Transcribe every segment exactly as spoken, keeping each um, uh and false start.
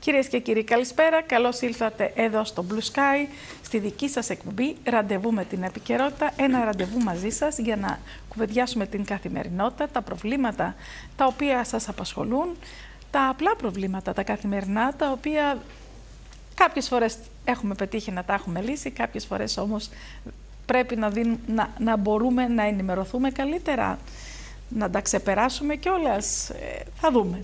Κυρίες και κύριοι, καλησπέρα. Καλώς ήλθατε εδώ στο Blue Sky, στη δική σας εκπομπή «Ραντεβού με την επικαιρότητα». Ένα ραντεβού μαζί σας για να κουβεντιάσουμε την καθημερινότητα, τα προβλήματα τα οποία σας απασχολούν, τα απλά προβλήματα, τα καθημερινά, τα οποία κάποιες φορές έχουμε πετύχει να τα έχουμε λύσει, κάποιες φορές όμως πρέπει να, δίνουμε, να, να μπορούμε να ενημερωθούμε καλύτερα, να τα ξεπεράσουμε κιόλας. Ε, θα δούμε.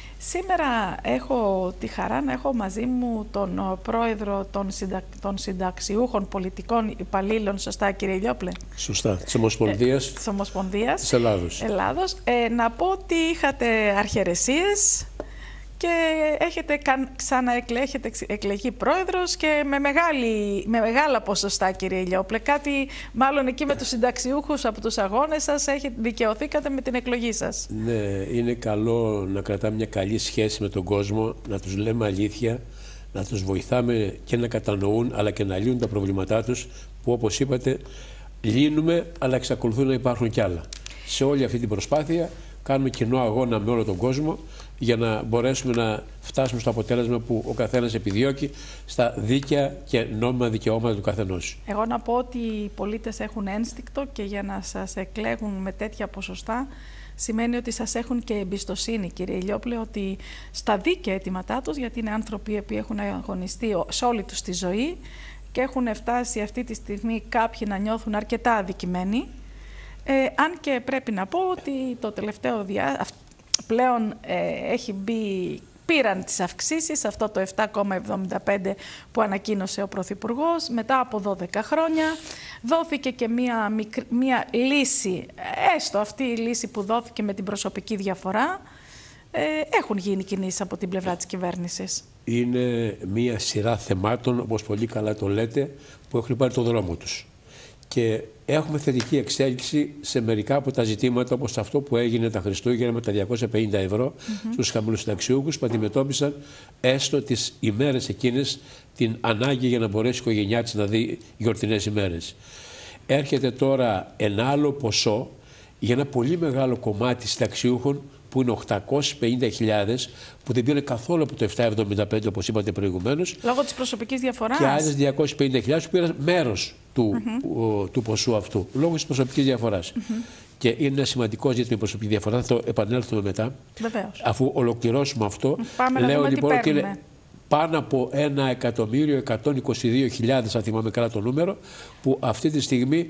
Σήμερα έχω τη χαρά να έχω μαζί μου τον πρόεδρο των, συντα... των συνταξιούχων πολιτικών υπαλλήλων, σωστά κύριε Ηλιόπλε? Σωστά, της Ομοσπονδίας, ε, της, Ομοσπονδίας της Ελλάδος. Ελλάδος. Ε, να πω ότι είχατε αρχαιρεσίες και έχετε ξαναεκλέχετε εκλεγεί πρόεδρος και με, μεγάλη, με μεγάλα ποσοστά, κύριε Ηλιόπλε. Κάτι μάλλον εκεί με τους συνταξιούχους από τους αγώνες σας έχετε, δικαιωθήκατε με την εκλογή σας. Ναι, είναι καλό να κρατάμε μια καλή σχέση με τον κόσμο, να τους λέμε αλήθεια, να τους βοηθάμε και να κατανοούν αλλά και να λύνουν τα προβλήματά τους, που όπως είπατε λύνουμε αλλά εξακολουθούν να υπάρχουν κι άλλα. Σε όλη αυτή την προσπάθεια κάνουμε κοινό αγώνα με όλο τον κόσμο για να μπορέσουμε να φτάσουμε στο αποτέλεσμα που ο καθένας επιδιώκει, στα δίκαια και νόμιμα δικαιώματα του καθενός. Εγώ να πω ότι οι πολίτες έχουν ένστικτο και για να σας εκλέγουν με τέτοια ποσοστά σημαίνει ότι σας έχουν και εμπιστοσύνη, κύριε Ηλιόπλε, ότι στα δίκαια αιτήματά τους, γιατί είναι άνθρωποι που έχουν αγωνιστεί σε όλη τους τη ζωή και έχουν φτάσει αυτή τη στιγμή κάποιοι να νιώθουν αρκετά αδικημένοι. Ε, αν και πρέπει να πω ότι το τελευταίο διάστημα πλέον ε, έχει μπει, πήραν τις αυξήσεις, αυτό το επτά κόμμα εβδομήντα πέντε που ανακοίνωσε ο Πρωθυπουργός, μετά από δώδεκα χρόνια. Δόθηκε και μία, μία λύση, έστω αυτή η λύση που δόθηκε με την προσωπική διαφορά. Ε, έχουν γίνει κινήσεις από την πλευρά της κυβέρνησης. Είναι μία σειρά θεμάτων, όπως πολύ καλά το λέτε, που έχουν πάρει το δρόμο τους. Και έχουμε θετική εξέλιξη σε μερικά από τα ζητήματα, όπως αυτό που έγινε τα Χριστούγεννα με τα διακόσια πενήντα ευρώ mm-hmm. στους χαμηλοσυνταξιούχους που αντιμετώπισαν έστω τις ημέρες εκείνες την ανάγκη για να μπορέσει η οικογένειά της να δει γιορτινές ημέρες. Έρχεται τώρα ένα άλλο ποσό για ένα πολύ μεγάλο κομμάτι συνταξιούχων που είναι οκτακόσιες πενήντα χιλιάδες, που δεν πήραν καθόλου από το επτακόσια εβδομήντα πέντε όπως είπατε προηγουμένως. Λόγω της προσωπικής διαφοράς. Και άλλες διακόσιες πενήντα χιλιάδες που πήραν μέρος του, mm-hmm. ο, του ποσού αυτού, λόγω της προσωπικής διαφοράς. Mm-hmm. Και είναι ένα σημαντικό ζήτημα η προσωπική διαφορά, θα το επανέλθουμε μετά. Βεβαίως. Αφού ολοκληρώσουμε αυτό, Πάμε λέω να λοιπόν ότι είναι πάνω από ένα εκατομμύριο εκατόν είκοσι δύο χιλιάδες, αν θυμάμαι καλά το νούμερο, που αυτή τη στιγμή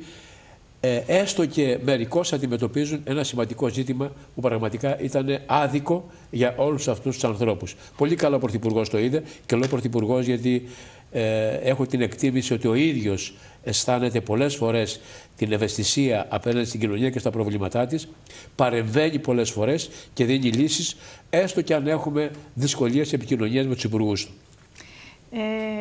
Ε, έστω και μερικώς αντιμετωπίζουν ένα σημαντικό ζήτημα που πραγματικά ήταν άδικο για όλους αυτούς τους ανθρώπους. Πολύ καλά ο Πρωθυπουργός το είδε και λέω Πρωθυπουργός γιατί ε, έχω την εκτίμηση ότι ο ίδιος αισθάνεται πολλές φορές την ευαισθησία απέναντι στην κοινωνία και στα προβλήματά της, παρεμβαίνει πολλές φορές και δίνει λύσεις, έστω και αν έχουμε δυσκολίες επικοινωνίας με τους υπουργούς του. Ε,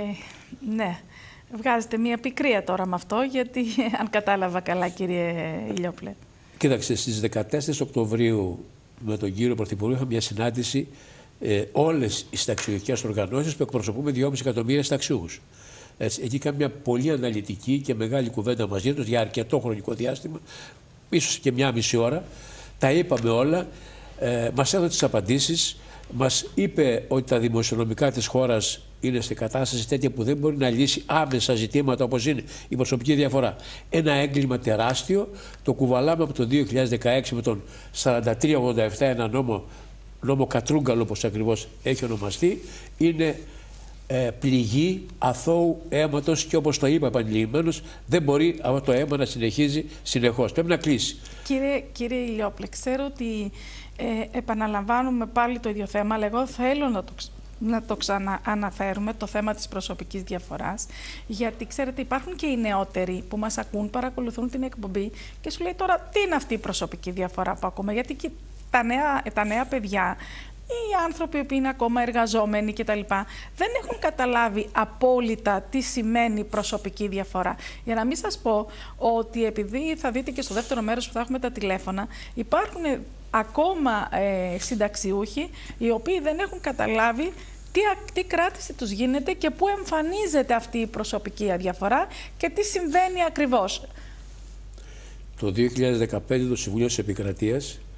ναι. Βγάζετε μία πικρία τώρα με αυτό, γιατί αν κατάλαβα καλά, κύριε Ηλιόπλε. Κοίταξε, στις δεκατέσσερις Οκτωβρίου με τον κύριο Πρωθυπουργό είχαμε μια συνάντηση ε, όλες οι συνταξιωτικές οργανώσεις που εκπροσωπούμε δυόμισι εκατομμύρια συνταξιούχους. Εκεί είχαμε μια πολύ αναλυτική και μεγάλη κουβέντα μαζί τους για αρκετό χρονικό διάστημα, ίσως και μια μισή ώρα. Τα είπαμε όλα, ε, μας έδωσε τις απαντήσεις, μας είπε ότι τα δημοσιονομικά της χώρας είναι σε κατάσταση τέτοια που δεν μπορεί να λύσει άμεσα ζητήματα όπως είναι η προσωπική διαφορά. Ένα έγκλημα τεράστιο, το κουβαλάμε από το δύο χιλιάδες δεκαέξι με τον σαράντα τρία ογδόντα επτά, ένα νόμο, νόμο Κατρούγκαλο όπως ακριβώς έχει ονομαστεί, είναι ε, πληγή αθώου αίματος και όπως το είπα επανειλημμένως, δεν μπορεί αυτό το αίμα να συνεχίζει συνεχώς. Πρέπει να κλείσει. Κύριε, κύριε Ηλιόπλε, ξέρω ότι ε, επαναλαμβάνουμε πάλι το ίδιο θέμα, αλλά εγώ θέλω να το να το ξανααναφέρουμε, το θέμα της προσωπικής διαφοράς, γιατί ξέρετε υπάρχουν και οι νεότεροι που μας ακούν, παρακολουθούν την εκπομπή και σου λέει τώρα τι είναι αυτή η προσωπική διαφορά που ακούμε, γιατί και τα νέα, τα νέα παιδιά, οι άνθρωποι που είναι ακόμα εργαζόμενοι κτλ. Δεν έχουν καταλάβει απόλυτα τι σημαίνει προσωπική διαφορά. Για να μην σας πω ότι επειδή θα δείτε και στο δεύτερο μέρος που θα έχουμε τα τηλέφωνα, υπάρχουν ακόμα ε, συνταξιούχοι οι οποίοι δεν έχουν καταλάβει τι, τι κράτηση τους γίνεται και πού εμφανίζεται αυτή η προσωπική αδιαφορά και τι συμβαίνει ακριβώς. Το δύο χιλιάδες δεκαπέντε το Συμβούλιο της Επικρατείας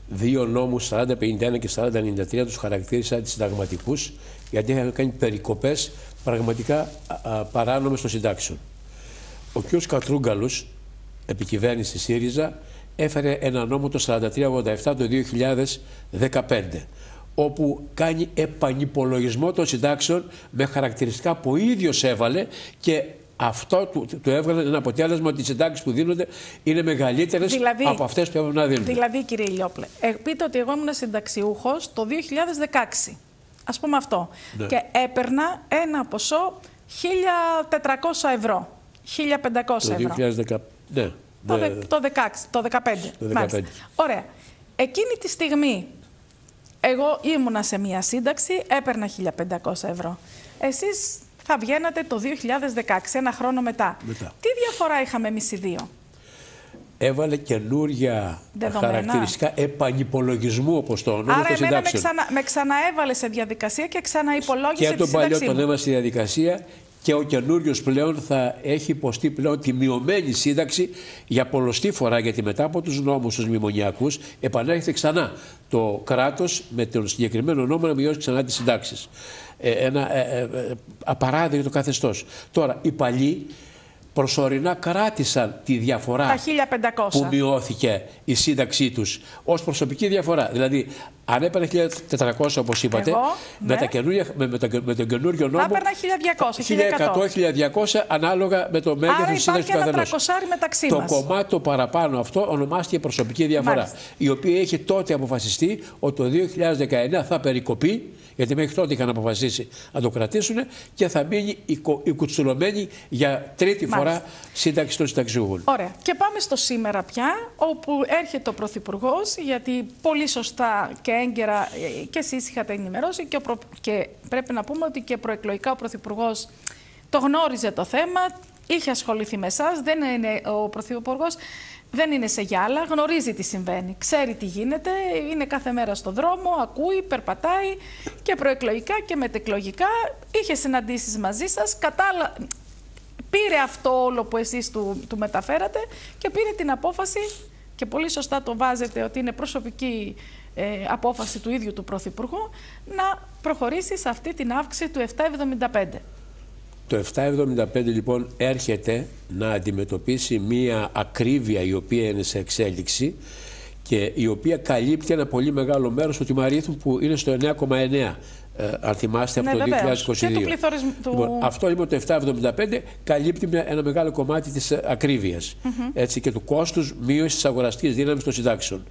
δύο νόμους, σαράντα πενήντα ένα και σαράντα ενενήντα τρία, τους χαρακτήρισα αντισυνταγματικούς, γιατί είχαν κάνει περικοπές πραγματικά παράνομες των συντάξεων. Ο κ. Κατρούγκαλος, επικυβέρνηση ΣΥΡΙΖΑ, έφερε ένα νόμο το σαράντα τρία ογδόντα επτά το δύο χιλιάδες δεκαπέντε, όπου κάνει επανυπολογισμό των συντάξεων με χαρακτηριστικά που ο ίδιος έβαλε, και αυτό του, του έβγαλε ένα αποτέλεσμα ότι οι συντάξεις που δίνονται είναι μεγαλύτερες δηλαδή, από αυτές που έπρεπε να δίνουν. Δηλαδή, κύριε Ηλιόπλε, ε, πείτε ότι εγώ ήμουν συνταξιούχος το δύο χιλιάδες δεκαέξι. Ας πούμε αυτό. Ναι. Και έπαιρνα ένα ποσό χίλια τετρακόσια ευρώ. χίλια πεντακόσια ευρώ. Το δύο χιλιάδες δέκα, ναι. Το, δε, το, δεκαέξι, το δεκαπέντε. Το δεκαπέντε. Ωραία. Εκείνη τη στιγμή εγώ ήμουνα σε μία σύνταξη, έπαιρνα χίλια πεντακόσια ευρώ. Εσείς θα βγαίνατε το δύο χιλιάδες δεκαέξι, ένα χρόνο μετά. μετά. Τι διαφορά είχαμε εμείς οι δύο? Έβαλε καινούρια δεδομένα, χαρακτηριστικά επανυπολογισμού, όπως το ονόμα. Άρα εμένα με, ξανα, με ξαναέβαλε σε διαδικασία και ξαναυπολόγισε και τη σύνταξή μου. Και τον παλιό τον έβαλε στη διαδικασία, και ο καινούριος πλέον θα έχει υποστεί πλέον τη μειωμένη σύνταξη για πολλοστή φορά, γιατί μετά από τους νόμους τους μνημονιακούς επανέρχεται ξανά το κράτος με τον συγκεκριμένο νόμο να μειώσει ξανά τις συντάξεις. Ε, ένα ε, ε, απαράδεκτο καθεστώς. Τώρα, οι παλιοί προσωρινά κράτησαν τη διαφορά τα χίλια πεντακόσια που μειώθηκε η σύνταξή τους ως προσωπική διαφορά. Δηλαδή, αν έπαιρνε χίλια τετρακόσια, όπως είπατε, εγώ, με, ναι. τα με, με, το, με τον καινούριο νόμο, θα έπαιρνα χίλια διακόσια, χίλια εκατό, χίλια διακόσια, ανάλογα με το μέγεθος της σύνταξης του καθενός. μεταξύ το μας. κομμάτι το παραπάνω αυτό ονομάστηκε προσωπική διαφορά, μάλιστα, η οποία έχει τότε αποφασιστεί ότι το δύο χιλιάδες δεκαεννέα θα περικοπεί, γιατί μέχρι τότε είχαν αποφασίσει να το κρατήσουν, και θα μείνει η, η κουτσουλωμένη για τρίτη, μάλιστα, φορά σύνταξη των συνταξιούχων. Ωραία. Και πάμε στο σήμερα πια, όπου έρχεται ο Πρωθυπουργός, γιατί πολύ σωστά και έγκαιρα και εσείς είχατε ενημερώσει, και, προ... και πρέπει να πούμε ότι και προεκλογικά ο Πρωθυπουργός το γνώριζε το θέμα, είχε ασχοληθεί με εσάς, δεν είναι ο Πρωθυπουργός. Δεν είναι σε γυάλα, γνωρίζει τι συμβαίνει, ξέρει τι γίνεται, είναι κάθε μέρα στον δρόμο, ακούει, περπατάει, και προεκλογικά και μετεκλογικά. Είχε συναντήσεις μαζί σας, κατάλα... πήρε αυτό όλο που εσείς του, του μεταφέρατε και πήρε την απόφαση, και πολύ σωστά το βάζετε ότι είναι προσωπική ε, απόφαση του ίδιου του Πρωθυπουργού, να προχωρήσει σε αυτή την αύξηση του επτά εβδομήντα πέντε. Το επτά εβδομήντα πέντε λοιπόν έρχεται να αντιμετωπίσει μία ακρίβεια η οποία είναι σε εξέλιξη και η οποία καλύπτει ένα πολύ μεγάλο μέρος του τιμαρίθμου που είναι στο εννέα κόμμα εννέα, ε, αν θυμάστε, από, ναι, το δύο χιλιάδες είκοσι δύο. Και του πληθωρισμ... λοιπόν, του... Αυτό λοιπόν το επτά εβδομήντα πέντε καλύπτει ένα μεγάλο κομμάτι της ακρίβειας, mm-hmm, έτσι, και του κόστους μείωσης της αγοραστικής δύναμης των συντάξεων.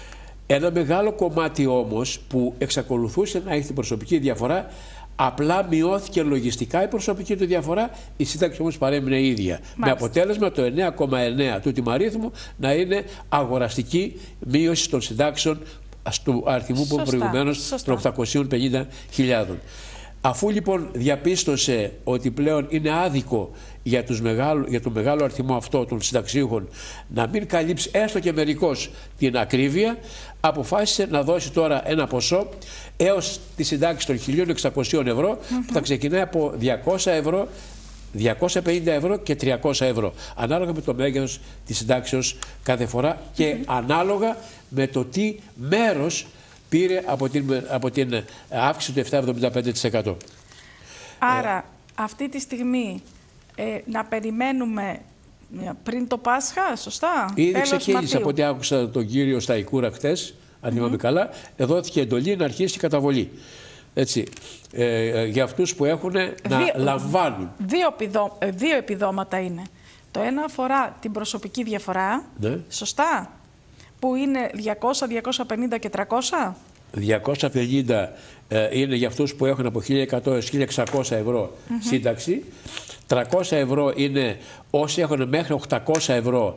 Ένα μεγάλο κομμάτι όμως που εξακολουθούσε να έχει την προσωπική διαφορά, απλά μειώθηκε λογιστικά η προσωπική του διαφορά, η σύνταξη όμως παρέμεινε ίδια. Μάλιστα. Με αποτέλεσμα το εννέα κόμμα εννέα του τιμαρίθμου να είναι αγοραστική μείωση των συντάξεων του αριθμού που προηγουμένως των οκτακόσιες πενήντα χιλιάδες. Αφού λοιπόν διαπίστωσε ότι πλέον είναι άδικο για, τους μεγάλου, για τον μεγάλο αριθμό αυτό των συνταξίουχων να μην καλύψει έστω και μερικώς την ακρίβεια, αποφάσισε να δώσει τώρα ένα ποσό έως τη συντάξη των χίλια εξακόσια ευρώ, mm-hmm, που θα ξεκινάει από διακόσια ευρώ, διακόσια πενήντα ευρώ και τριακόσια ευρώ, ανάλογα με το μέγεθος της συντάξεως κάθε φορά και mm-hmm, ανάλογα με το τι μέρος πήρε από την, από την αύξηση του επτά εβδομήντα πέντε τοις εκατό. Άρα, ε, αυτή τη στιγμή ε, να περιμένουμε πριν το Πάσχα, σωστά? Ήδη ξεκίνησε, από ό,τι άκουσα τον κύριο Σταϊκούρα χτες, αν θυμάμαι mm-hmm, καλά, δόθηκε εντολή να αρχίσει η καταβολή. Έτσι, ε, για αυτούς που έχουν να δύο, λαμβάνουν. Δύο, επιδό, δύο επιδόματα είναι. Το ένα αφορά την προσωπική διαφορά, ναι, σωστά, που είναι διακόσια, διακόσια πενήντα και τριακόσια. διακόσια πενήντα ε, είναι για αυτούς που έχουν από χίλια εκατό έως χίλια εξακόσια ευρώ mm-hmm, σύνταξη. τριακόσια ευρώ είναι όσοι έχουν μέχρι οκτακόσια ευρώ,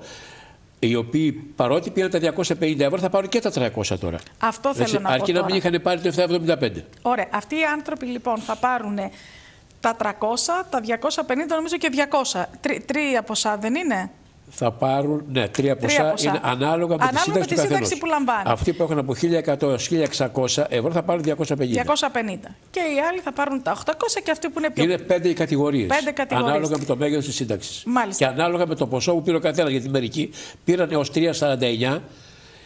οι οποίοι παρότι πήραν τα διακόσια πενήντα ευρώ θα πάρουν και τα τριακόσια τώρα. Αυτό θέλω, έτσι, να αρκεί πω να μην είχαν πάρει το επτά εβδομήντα πέντε. Ωραία. Αυτοί οι άνθρωποι λοιπόν θα πάρουν τα τριακόσια, τα διακόσια πενήντα, νομίζω και διακόσια. Τρι, τρία ποσά δεν είναι? Θα πάρουν, ναι, τρία ποσά, τρία ποσά. Είναι ανάλογα με ανάλογα τη σύνταξη, τη σύνταξη που λαμβάνουν. Αυτοί που έχουν από χίλια εκατό έως χίλια εξακόσια ευρώ θα πάρουν διακόσια πενήντα. διακόσια πενήντα. Και οι άλλοι θα πάρουν τα οκτακόσια και αυτοί που είναι πιο... Είναι πέντε οι κατηγορίες. Πέντε κατηγορίες. Ανάλογα με το μέγεθος της σύνταξης. Μάλιστα. Και ανάλογα με το ποσό που πήρε ο καθένας. Γιατί μερικοί πήραν έως τρία σαράντα εννέα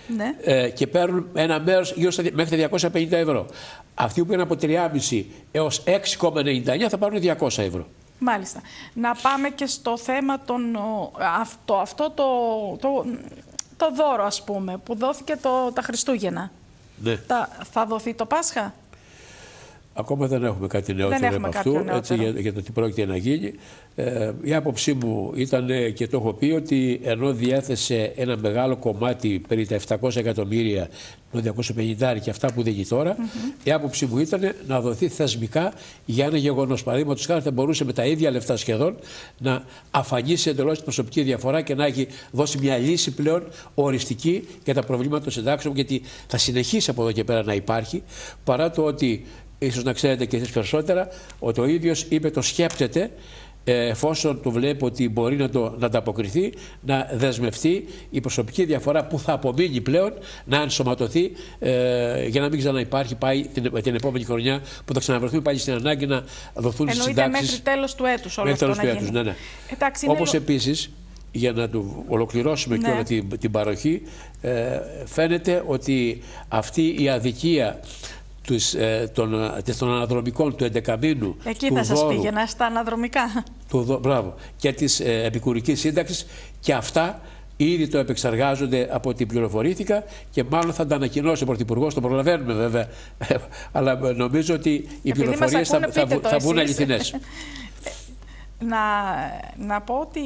ναι. ε, και παίρνουν ένα μέρος γύρω στα, μέχρι τα διακόσια πενήντα ευρώ. Αυτοί που είναι από τρία κόμμα πέντε έως έξι κόμμα ενενήντα εννέα θα πάρουν διακόσια ευρώ. Μάλιστα. Να πάμε και στο θέμα των, αυτό, αυτό το, το, το δώρο, ας πούμε, που δόθηκε το, τα Χριστούγεννα. Ναι. Τα, θα δοθεί το Πάσχα? Ακόμα δεν έχουμε κάτι νεότερο από αυτού, έτσι, για, για το τι πρόκειται να γίνει. Ε, η άποψή μου ήταν, και το έχω πει, ότι ενώ διέθεσε ένα μεγάλο κομμάτι, περί τα επτακόσια εκατομμύρια, το διακόσια πενήντα και αυτά που δίνει τώρα, mm-hmm. η άποψή μου ήταν να δοθεί θεσμικά για ένα γεγονός. Παραδείγματος χάρη, θα μπορούσε με τα ίδια λεφτά σχεδόν να αφανίσει εντελώς την προσωπική διαφορά και να έχει δώσει μια λύση πλέον οριστική για τα προβλήματα των συντάξεων, γιατί θα συνεχίσει από εδώ και πέρα να υπάρχει, παρά το ότι, ίσως να ξέρετε και εσείς περισσότερα, ότι ο ίδιος είπε το σκέπτεται, εφόσον του βλέπει ότι μπορεί να, το, να ανταποκριθεί, να δεσμευτεί η προσωπική διαφορά που θα απομείνει πλέον να ενσωματωθεί, ε, για να μην ξαναυπάρχει πάει την, την επόμενη χρονιά που θα ξαναβρεθούμε πάλι στην ανάγκη να δοθούν στις συντάξεις. Εννοείται μέχρι τέλος του έτους όλο μέχρι αυτό τέλος να του γίνει. έτους, ναι, ναι. Εντάξει, όπως είναι... επίσης, για να του ολοκληρώσουμε ναι. και όλη την, την παροχή, ε, φαίνεται ότι αυτή η αδικία Τους, ε, των, των αναδρομικών του εντεκαμήνου, εκεί του θα σας δώρου, πήγαινα, στα αναδρομικά. Του, μπράβο, και της ε, επικουρικής σύνταξης, και αυτά ήδη το επεξεργάζονται από ό,τι πληροφορήθηκα και μάλλον θα τα ανακοινώσει ο Πρωθυπουργός, το προλαβαίνουμε βέβαια, αλλά νομίζω ότι οι επειδή πληροφορίες θα, θα, θα, θα βγουν αληθινές. Να, να πω ότι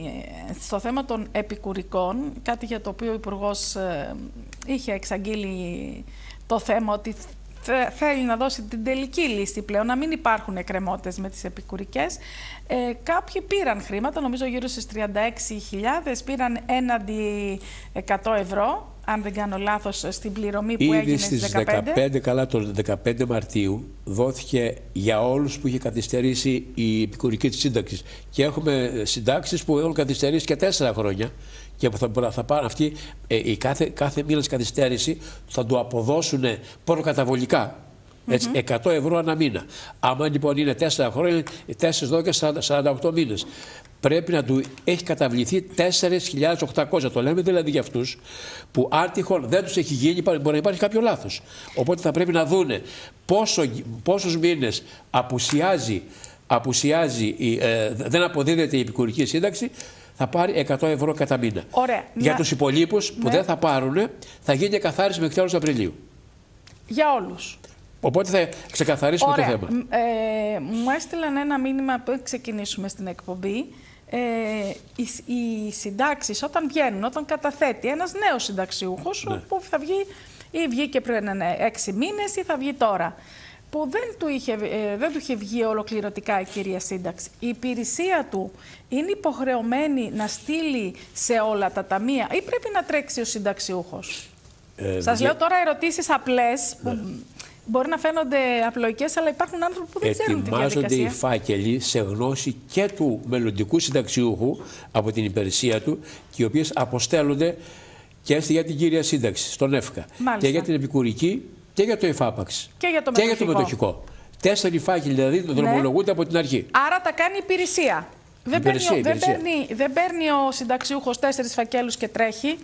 στο θέμα των επικουρικών, κάτι για το οποίο ο Υπουργός ε, είχε εξαγγείλει το θέμα ότι θέλει να δώσει την τελική λύση πλέον, να μην υπάρχουν εκκρεμότητες με τις επικουρικές. Ε, κάποιοι πήραν χρήματα, νομίζω γύρω στις τριάντα έξι χιλιάδες, πήραν έναντι εκατό ευρώ, αν δεν κάνω λάθος, στην πληρωμή που Ήδη έγινε στις στις δεκαπέντε. δεκαπέντε, καλά, τον δεκαπέντε Μαρτίου δόθηκε για όλους που είχε καθυστερήσει η επικουρική της σύνταξης. Και έχουμε συντάξεις που έχουν καθυστερήσει και τέσσερα χρόνια. Και θα, θα πάρουν αυτοί, ε, η κάθε, κάθε μήνας καθυστέρηση θα του αποδώσουν προκαταβολικά, έτσι, mm-hmm. εκατό ευρώ ανά μήνα. Άμα λοιπόν είναι τέσσερα χρόνια, τέσσερα, δώδεκα, σαράντα οκτώ μήνες. Πρέπει να του έχει καταβληθεί τέσσερις χιλιάδες οκτακόσια. Το λέμε δηλαδή για αυτούς που αν τυχόν δεν τους έχει γίνει, μπορεί να υπάρχει κάποιο λάθος. Οπότε θα πρέπει να δούνε πόσο, πόσους μήνες απουσιάζει, απουσιάζει ε, δεν αποδίδεται η επικουρική σύνταξη, θα πάρει εκατό ευρώ κατά μήνα. Ωραία. Για να... τους υπολείπους που ναι. δεν θα πάρουν, θα γίνει καθάριση μέχρι τέλος Απριλίου. Για όλους. Οπότε θα ξεκαθαρίσουμε Ωραία. το θέμα. Ε, μου έστειλαν ένα μήνυμα πριν ξεκινήσουμε στην εκπομπή. Ε, οι, οι συντάξεις όταν βγαίνουν, όταν καταθέτει ένας νέος συνταξιούχος, ναι. που θα βγει ή βγήκε πριν έξι μήνες ή θα βγει τώρα, που δεν του, είχε, ε, δεν του είχε βγει ολοκληρωτικά η κυρία σύνταξη. Η υπηρεσία του είναι υποχρεωμένη να στείλει σε όλα τα ταμεία ή πρέπει να τρέξει ο συνταξιούχος? Ε, Σας δε... λέω τώρα ερωτήσεις απλές, ναι. που μπορεί να φαίνονται απλοϊκές, αλλά υπάρχουν άνθρωποι που δεν ξέρουν τη διαδικασία. Ετοιμάζονται οι φάκελοι σε γνώση και του μελλοντικού συνταξιούχου από την υπηρεσία του, και οι οποίες αποστέλλονται και για την κύρια σύνταξη, στον ΕΦΚΑ, και για την επικουρική, και για το εφάπαξ και για το και μετοχικό. Για το μετοχικό. Τέσσερι φάκελοι δηλαδή ναι. δρομολογούνται από την αρχή. Άρα τα κάνει η υπηρεσία. Δεν, υπηρεσία, παίρνει, υπηρεσία. Δεν, παίρνει, δεν παίρνει ο συνταξιούχος τέσσερις φακέλους και τρέχει.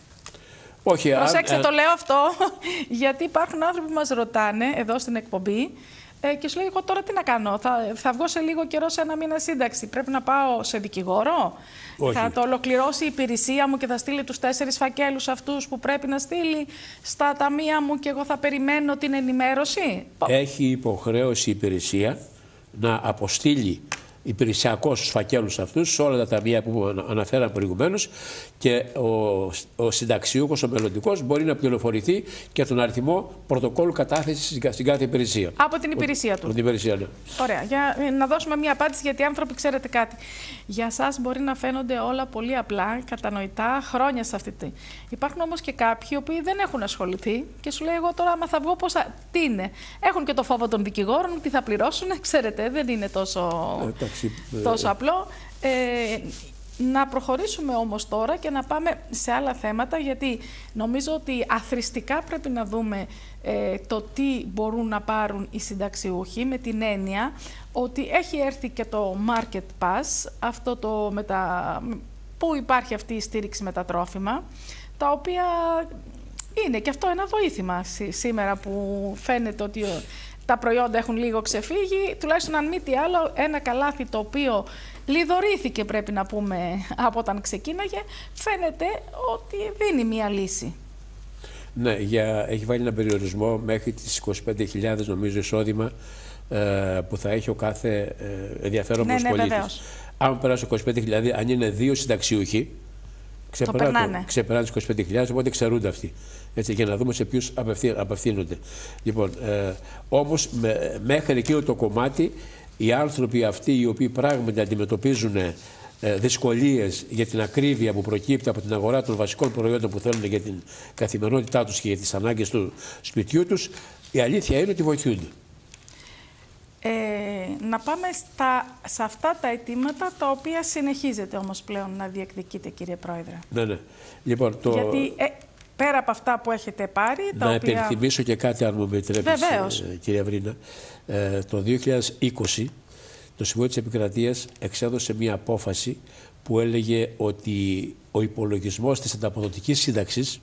Όχι, Προσέξτε, αν, το λέω αυτό, γιατί υπάρχουν άνθρωποι που μας ρωτάνε εδώ στην εκπομπή ε, και σου λέει: εγώ τώρα τι να κάνω, θα, θα βγω σε λίγο καιρό σε ένα μήνα σύνταξη. Πρέπει να πάω σε δικηγόρο? Όχι. Θα το ολοκληρώσει η υπηρεσία μου και θα στείλει τους τέσσερις φακέλους αυτούς που πρέπει να στείλει στα ταμεία μου και εγώ θα περιμένω την ενημέρωση? Έχει υποχρέωση η υπηρεσία να αποστείλει υπηρεσιακώς στους φακέλους αυτούς, σε όλα τα ταμεία που αναφέραμε προηγουμένως, και ο, ο συνταξιούχος, ο μελλοντικός, μπορεί να πληροφορηθεί και τον αριθμό πρωτοκόλλου κατάθεσης στην κάθε υπηρεσία. Από την υπηρεσία του. Από την υπηρεσία, ναι. Ωραία. Για να δώσουμε μία απάντηση, γιατί οι άνθρωποι ξέρετε κάτι. Για σας μπορεί να φαίνονται όλα πολύ απλά, κατανοητά, χρόνια σε αυτή τη. Υπάρχουν όμως και κάποιοι οποίοι δεν έχουν ασχοληθεί και σου λέει: εγώ τώρα, άμα θα βγω, πώς θα... τι είναι? Έχουν και το φόβο των δικηγόρων, τι θα πληρώσουν, ξέρετε, δεν είναι τόσο. Ε, τόσο απλό. Ε, να προχωρήσουμε όμως τώρα και να πάμε σε άλλα θέματα, γιατί νομίζω ότι αθροιστικά πρέπει να δούμε ε, το τι μπορούν να πάρουν οι συνταξιούχοι, με την έννοια ότι έχει έρθει και το Market Pass, αυτό το μετα... που υπάρχει αυτή η στήριξη με τα τρόφιμα, τα οποία Είναι και αυτό ένα βοήθημα σήμερα που φαίνεται ότι τα προϊόντα έχουν λίγο ξεφύγει, τουλάχιστον αν μη τι άλλο ένα καλάθι το οποίο λιδωρήθηκε, πρέπει να πούμε, από όταν ξεκίναγε, φαίνεται ότι δίνει μία λύση. Ναι, για, έχει βάλει ένα περιορισμό μέχρι τις είκοσι πέντε χιλιάδες νομίζω εισόδημα ε, που θα έχει ο κάθε ε, ενδιαφέρον ναι, πολίτης. Ναι, αν περάσει είκοσι πέντε χιλιάδες, αν είναι δύο συνταξιούχοι, ξεπεράνε τις είκοσι πέντε χιλιάδες, οπότε ξερούνται αυτοί. Έτσι, για να δούμε σε ποιους απευθύνονται. Λοιπόν, ε, όμως με, μέχρι εκείνο το κομμάτι οι άνθρωποι αυτοί οι οποίοι πράγματι αντιμετωπίζουν ε, δυσκολίες για την ακρίβεια που προκύπτει από την αγορά των βασικών προϊόντων που θέλουν για την καθημερινότητά τους και για τις ανάγκες του σπιτιού τους, η αλήθεια είναι ότι βοηθούνται. Ε, να πάμε στα, σε αυτά τα αιτήματα τα οποία συνεχίζετε όμως πλέον να διεκδικείτε, κύριε Πρόεδρε. Ναι, ναι. Λοιπόν, το... Γιατί ε, πέρα από αυτά που έχετε πάρει... Να τα οποία... υπενθυμίσω και κάτι, αν μου επιτρέπεις, ε, κυρία Βρίνα. Ε, το δύο χιλιάδες είκοσι το Συμβούλιο της Επικρατείας εξέδωσε μία απόφαση που έλεγε ότι ο υπολογισμός της ανταποδοτικής σύνταξης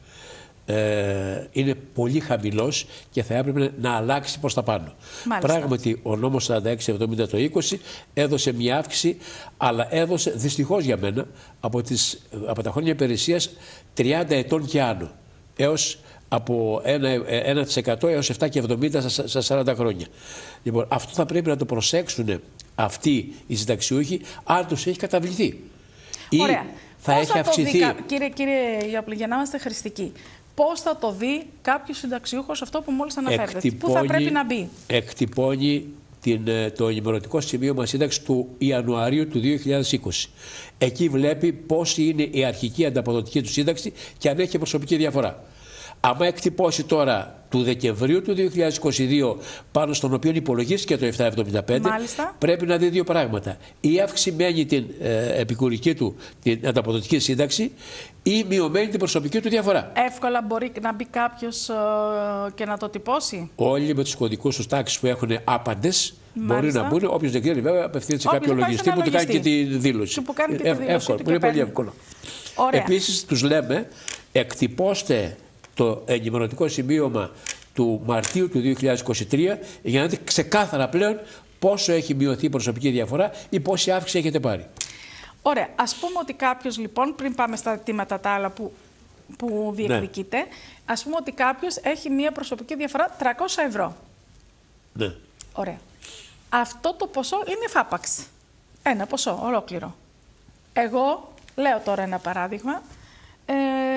ε, είναι πολύ χαμηλός και θα έπρεπε να αλλάξει προς τα πάνω. Μάλιστα. Πράγματι, ο νόμος σαράντα έξι εβδομήντα το είκοσι έδωσε μια αύξηση, αλλά έδωσε δυστυχώς για μένα από, τις, από τα χρόνια υπηρεσίας τριάντα ετών και άνω, έως από ένα τοις εκατό έως επτά κόμμα εβδομήντα στα σαράντα χρόνια. Λοιπόν, αυτό θα πρέπει να το προσέξουν αυτοί οι συνταξιούχοι, αν τους έχει καταβληθεί. Ωραία. Ή θα Πώς έχει θα αυξηθεί. Το δει, κύριε, κύριε Ιαπλή, για να είμαστε χρηστικοί, πώς θα το δει κάποιος συνταξιούχος αυτό που μόλις αναφέρετε, πού θα πρέπει να μπει? Εκτυπώνει την, το ενημερωτικό σημείωμα σύνταξη του Ιανουαρίου του δύο χιλιάδες είκοσι. Εκεί βλέπει πόση είναι η αρχική ανταποδοτική του σύνταξη και αν έχει προσωπική διαφορά. Άμα εκτυπώσει τώρα του Δεκεμβρίου του δύο χιλιάδες είκοσι δύο, πάνω στον οποίο υπολογίστηκε το επτακόσια εβδομήντα πέντε, Μάλιστα. πρέπει να δει δύο πράγματα. Ή αυξημένη την ε, επικουρική του την ανταποδοτική σύνταξη, ή μειωμένη την προσωπική του διαφορά. Εύκολα μπορεί να μπει κάποιος ε, και να το τυπώσει. Όλοι με τους κωδικούς τους τάξης που έχουν άπαντες μπορεί να μπουν. Όποιος δεν ξέρει, βέβαια, απευθύνεται σε κάποιο λογιστή που του κάνει και τη δήλωση. Που κάνει και τη δήλωση. Εύκολο, είναι πολύ εύκολο. Επίσης, τους λέμε, εκτυπώστε το ενημερωτικό σημείωμα του Μαρτίου του δύο χιλιάδες είκοσι τρία για να δείτε ξεκάθαρα πλέον πόσο έχει μειωθεί η προσωπική διαφορά ή πόση αύξηση έχετε πάρει. Ωραία. Ας πούμε ότι κάποιος, λοιπόν, πριν πάμε στα αιτήματα τα άλλα που, που διεκδικείτε, ναι. ας πούμε ότι κάποιος έχει μία προσωπική διαφορά τριακόσια ευρώ. Ναι. Ωραία. Αυτό το ποσό είναι φάπαξ. Ένα ποσό, ολόκληρο. Εγώ λέω τώρα ένα παράδειγμα. Ε,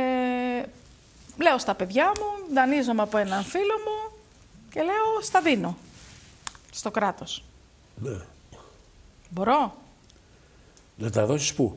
Λέω στα παιδιά μου, δανείζομαι από έναν φίλο μου και λέω στα δίνω στο κράτος. Ναι. Μπορώ? Να τα δώσεις πού?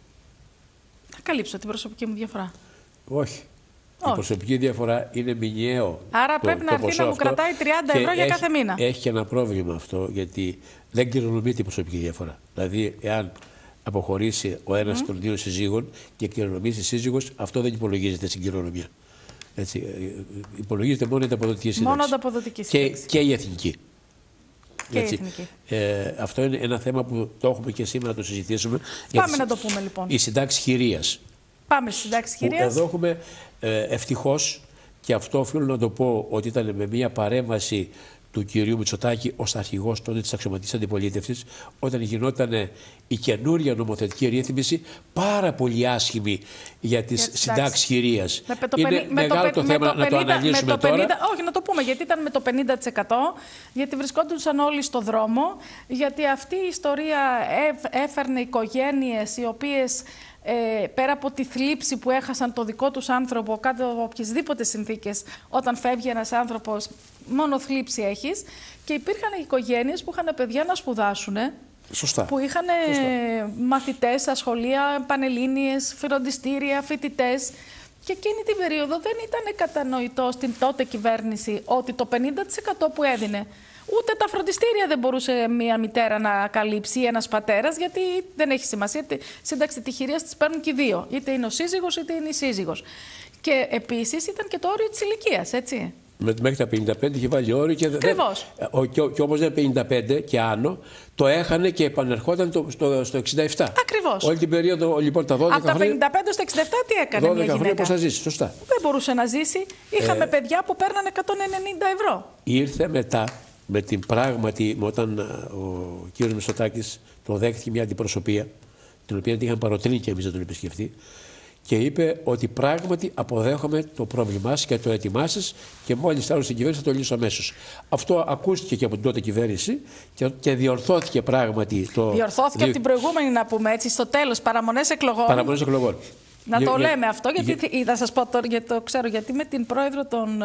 Να καλύψω την προσωπική μου διαφορά. Όχι. Όχι. Η προσωπική διαφορά είναι μηνιαίο. Άρα το, πρέπει το να έρθει να μου κρατάει τριάντα ευρώ για έχει, κάθε μήνα. Έχει και ένα πρόβλημα αυτό, γιατί δεν κληρονομείται η προσωπική διαφορά. Δηλαδή, εάν αποχωρήσει ο ένας mm. των δύο συζύγων και κληρονομήσει σύζυγος, αυτό δεν υπολογίζεται στην κληρονομιά. Έτσι, υπολογίζεται μόνο η ανταποδοτική σύνταξη. Μόνο ανταποδοτική σύνταξη. Και, και η εθνική. Και Έτσι. η εθνική. Ε, αυτό είναι ένα θέμα που το έχουμε και σήμερα να το συζητήσουμε. Πάμε να το πούμε, λοιπόν. Η συντάξη χειρίας. Πάμε στη συντάξη χειρίας. Εδώ έχουμε ε, ευτυχώς, και αυτό οφείλω να το πω, ότι ήταν με μια παρέμβαση του κυρίου Μητσοτάκη ως αρχηγός τότε της αξιωματικής αντιπολίτευσης, όταν γινόταν η καινούρια νομοθετική ρύθμιση, πάρα πολύ άσχημη για τις συντάξεις χειρίας. Είναι μεγάλο το θέμα να το αναλύσουμε τώρα. Όχι, να το πούμε, γιατί ήταν με το πενήντα τοις εκατό, γιατί βρισκόντουσαν όλοι στο δρόμο, γιατί αυτή η ιστορία έφερνε οικογένειες οι οποίες Ε, πέρα από τη θλίψη που έχασαν το δικό τους άνθρωπο κάτω από οποιασδήποτε συνθήκες, όταν φεύγει ένας άνθρωπος, μόνο θλίψη έχεις. Και υπήρχαν οικογένειες που είχαν παιδιά να σπουδάσουν. Σωστά. Που είχαν μαθητές στα σχολεία, πανελλήνιες, φροντιστήρια, φοιτητές. Και εκείνη την περίοδο δεν ήταν κατανοητό στην τότε κυβέρνηση ότι το πενήντα τοις εκατό που έδινε, ούτε τα φροντιστήρια δεν μπορούσε μία μητέρα να καλύψει ή ένας πατέρας, γιατί δεν έχει σημασία. Σύνταξη τη χειρίας τις παίρνουν και οι δύο. Είτε είναι ο σύζυγος είτε είναι η σύζυγος. Και επίσης ήταν και το όριο της ηλικίας, έτσι. Μέχρι τα πενήντα πέντε είχε βάλει όριο και, Ακριβώς. και, και όμως δεν πενήντα πέντε και άνω το έχανε και επανερχόταν το, στο, στο εξήντα επτά. Ακριβώς. Όλη την περίοδο, λοιπόν, τα δώδεκα Από τα πενήντα πέντε στο εξήντα επτά τι έκανε μια γυναίκα? χρόνια πώς θα ζήσει, σωστά. Δεν μπορούσε να ζήσει. Είχαμε ε, παιδιά που παίρνανε εκατόν ενενήντα ευρώ. Ήρθε μετά με την πράγματι, όταν ο κύριος Μητσοτάκης το δέχτηκε μια αντιπροσωπεία, την οποία την είχαν παροτρύνει και εμείς να τον επισκεφτεί, και είπε ότι πράγματι αποδέχομαι το πρόβλημά σας και το έτοιμά σας και μόλις θα έρθω στην κυβέρνηση θα το λύσω αμέσως. Αυτό ακούστηκε και από την τότε κυβέρνηση και, και διορθώθηκε πράγματι το. Διορθώθηκε δι... από την προηγούμενη, να πούμε έτσι, στο τέλος, παραμονές εκλογών. Παραμονές εκλογών. Να για, το για, λέμε αυτό, γιατί για... θα σας πω τώρα, γιατί το ξέρω, γιατί με την πρόεδρο των,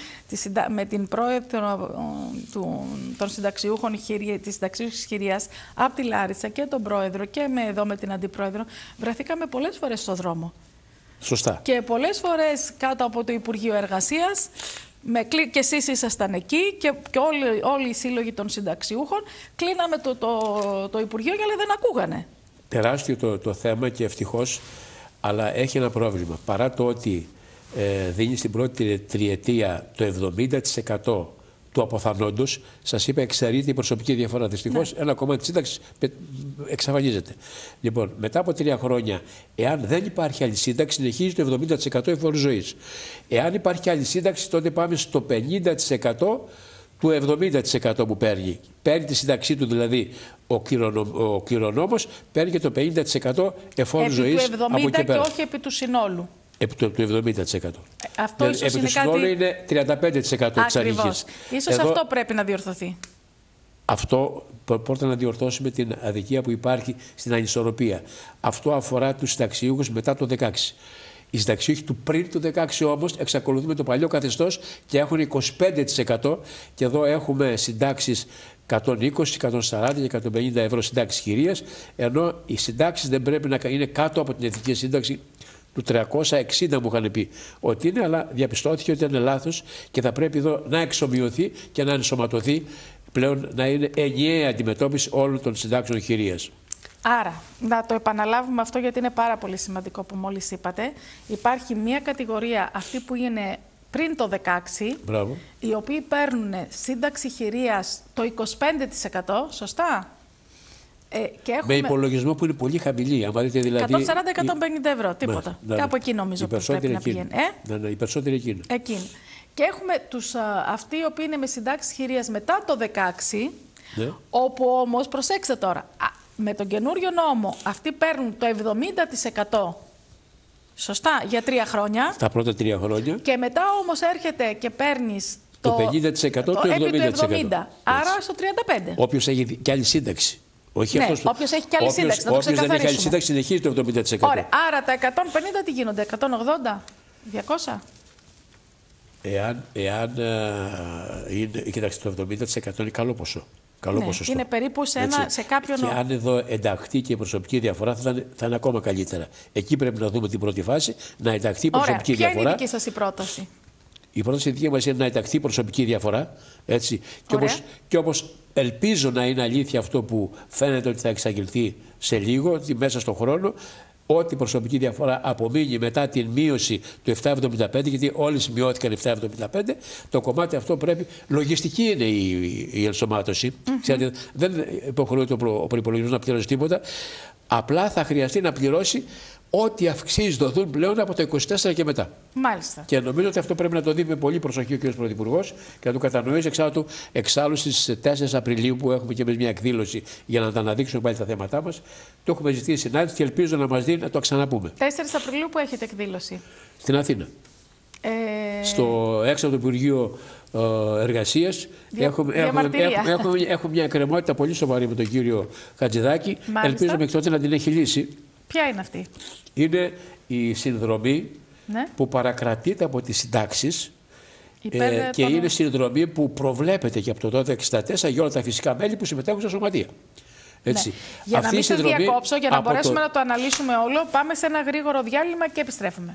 με την πρόεδρο των, των συνταξιούχων της συνταξιούχης χειρίας από τη Λάρισα και τον πρόεδρο και με, εδώ με την αντιπρόεδρο, βρεθήκαμε πολλές φορές στο δρόμο. Σωστά. Και πολλές φορές κάτω από το Υπουργείο Εργασίας, με, και εσείς ήσασταν εκεί και, και όλοι, όλοι οι σύλλογοι των συνταξιούχων, κλείναμε το, το, το Υπουργείο αλλά δεν ακούγανε. Τεράστιο το, το θέμα και ευτυχώς, αλλά έχει ένα πρόβλημα. Παρά το ότι ε, δίνει στην πρώτη τριετία το εβδομήντα τοις εκατό του αποθανόντος, σας είπα, εξαιρείται η προσωπική διαφορά. Δυστυχώς, ναι. Ένα κομμάτι της σύνταξης εξαφανίζεται. Λοιπόν, μετά από τρία χρόνια, εάν δεν υπάρχει άλλη σύνταξη, συνεχίζει το εβδομήντα τοις εκατό εφόρου ζωής. Εάν υπάρχει άλλη σύνταξη, τότε πάμε στο πενήντα τοις εκατό του εβδομήντα τοις εκατό που παίρνει. Παίρνει τη σύνταξή του δηλαδή ο, κληρονο, ο κληρονόμος, παίρνει και το πενήντα τοις εκατό εφόρου ζωής από εκεί πέρα. Και όχι επί του συνόλου. Επί του, του εβδομήντα τοις εκατό. Αυτό ίσως επί είναι του κάτι... συνόλου είναι τριάντα πέντε τοις εκατό της αρχής. Ίσως Εδώ, αυτό πρέπει να διορθωθεί. Αυτό πρώτα να διορθώσουμε την αδικία που υπάρχει στην ανισορροπία. Αυτό αφορά τους συνταξιούχους μετά το δεκαέξι. Οι συνταξιούχοι του πριν του δεκαέξι όμως εξακολουθούν με το παλιό καθεστώς και έχουν είκοσι πέντε τοις εκατό και εδώ έχουμε συντάξεις εκατόν είκοσι, εκατόν σαράντα και εκατόν πενήντα ευρώ συντάξεις χειρίας, ενώ οι συντάξεις δεν πρέπει να είναι κάτω από την εθνική σύνταξη του τριακόσια εξήντα μου είχαν πει ότι είναι, αλλά διαπιστώθηκε ότι είναι λάθος και θα πρέπει εδώ να εξομοιωθεί και να ενσωματωθεί πλέον να είναι ενιαία αντιμετώπιση όλων των συντάξεων χειρίας. Άρα, να το επαναλάβουμε αυτό γιατί είναι πάρα πολύ σημαντικό που μόλις είπατε. Υπάρχει μια κατηγορία, αυτή που είναι πριν το δεκαέξι, Μπράβο. οι οποίοι παίρνουν σύνταξη χειρίας το είκοσι πέντε τοις εκατό, σωστά. Ε, και έχουμε... Με υπολογισμό που είναι πολύ χαμηλή. Αν δείτε δηλαδή... εκατόν σαράντα με εκατόν πενήντα ευρώ, τίποτα. Ναι, ναι. Κάπου εκεί νομίζω πως πρέπει να πηγαίνει. Ε? Ναι, ναι, οι περισσότεροι εκείνοι. Εκείνοι. Και έχουμε τους, α, αυτοί οι οποίοι είναι με συντάξεις χειρίας μετά το δεκαέξι, ναι. Όπου όμως, προσέξτε τώρα, α, με τον καινούριο νόμο αυτοί παίρνουν το εβδομήντα τοις εκατό, σωστά, για τρία χρόνια. Τα πρώτα τρία χρόνια. Και μετά όμως έρχεται και παίρνεις το, το πενήντα τοις εκατό το, του εβδομήντα τοις εκατό. εβδομήντα, άρα στο τριάντα πέντε τοις εκατό. Όποιος έχει και άλλη σύνταξη. Όχι ναι, αυτός, όποιος έχει και άλλη όποιος, σύνταξη, να το όποιος δεν έχει άλλη σύνταξη συνεχίζει το εβδομήντα τοις εκατό. Ωραία, άρα τα εκατόν πενήντα τι γίνονται, εκατόν ογδόντα, διακόσια. Εάν, εάν uh, είναι, κοιτάξτε, το εβδομήντα τοις εκατό είναι καλό ποσό. Καλό ναι, ποσοστό. Είναι περίπου σε, ένα, σε κάποιον... Και αν εδώ ενταχθεί και η προσωπική διαφορά θα είναι, θα είναι ακόμα καλύτερα. Εκεί πρέπει να δούμε την πρώτη φάση, να ενταχθεί η προσωπική Ωραία. διαφορά. Ποια είναι η δική σας η πρόταση? Η πρόταση δική μας είναι να ενταχθεί η προσωπική διαφορά. Έτσι. Και, όπως, και όπως ελπίζω να είναι αλήθεια αυτό που φαίνεται ότι θα εξαγγελθεί σε λίγο, ότι μέσα στον χρόνο, ό,τι προσωπική διαφορά απομείνει μετά την μείωση του επτά εβδομήντα πέντε, γιατί όλες μειώθηκαν επτά εβδομήντα πέντε, το κομμάτι αυτό πρέπει. Λογιστική είναι η, η ενσωμάτωση. Mm-hmm. Ξέρετε, δεν υποχρεούται ο προϋπολογισμός να πληρώσει τίποτα. Απλά θα χρειαστεί να πληρώσει ό,τι αυξήσεις δοθούν πλέον από το είκοσι τέσσερα και μετά. Μάλιστα. Και νομίζω ότι αυτό πρέπει να το δει με πολύ προσοχή ο κ. Πρωθυπουργός και να το κατανοήσει εξάλλου, εξάλλου στις τέσσερις Απριλίου που έχουμε και εμείς μια εκδήλωση για να τα αναδείξουμε πάλι τα θέματά μας. Το έχουμε ζητήσει συνάντηση και ελπίζω να μας δει να το ξαναπούμε. τέσσερις Απριλίου που έχετε εκδήλωση? Στην Αθήνα. Ε... Στο έξω από το Υπουργείο Εργασίας. Δια... Έχουμε, έχουμε, έχουμε, έχουμε, έχουμε μια εκκρεμότητα πολύ σοβαρή με τον κύριο Χατζηδάκη. Μάλιστα. Ελπίζω μέχρι τότε να την έχει λύσει. Ποια είναι αυτή? Είναι η συνδρομή, ναι, που παρακρατείται από τις συντάξεις ε, και τον... είναι συνδρομή που προβλέπεται και από το τότε εξήντα τέσσερα για όλα τα φυσικά μέλη που συμμετέχουν στα σωματεία. Έτσι. Ναι. Για αυτή να μην σας συνδρομή... διακόψω, για να μπορέσουμε το... να το αναλύσουμε όλο, πάμε σε ένα γρήγορο διάλειμμα και επιστρέφουμε.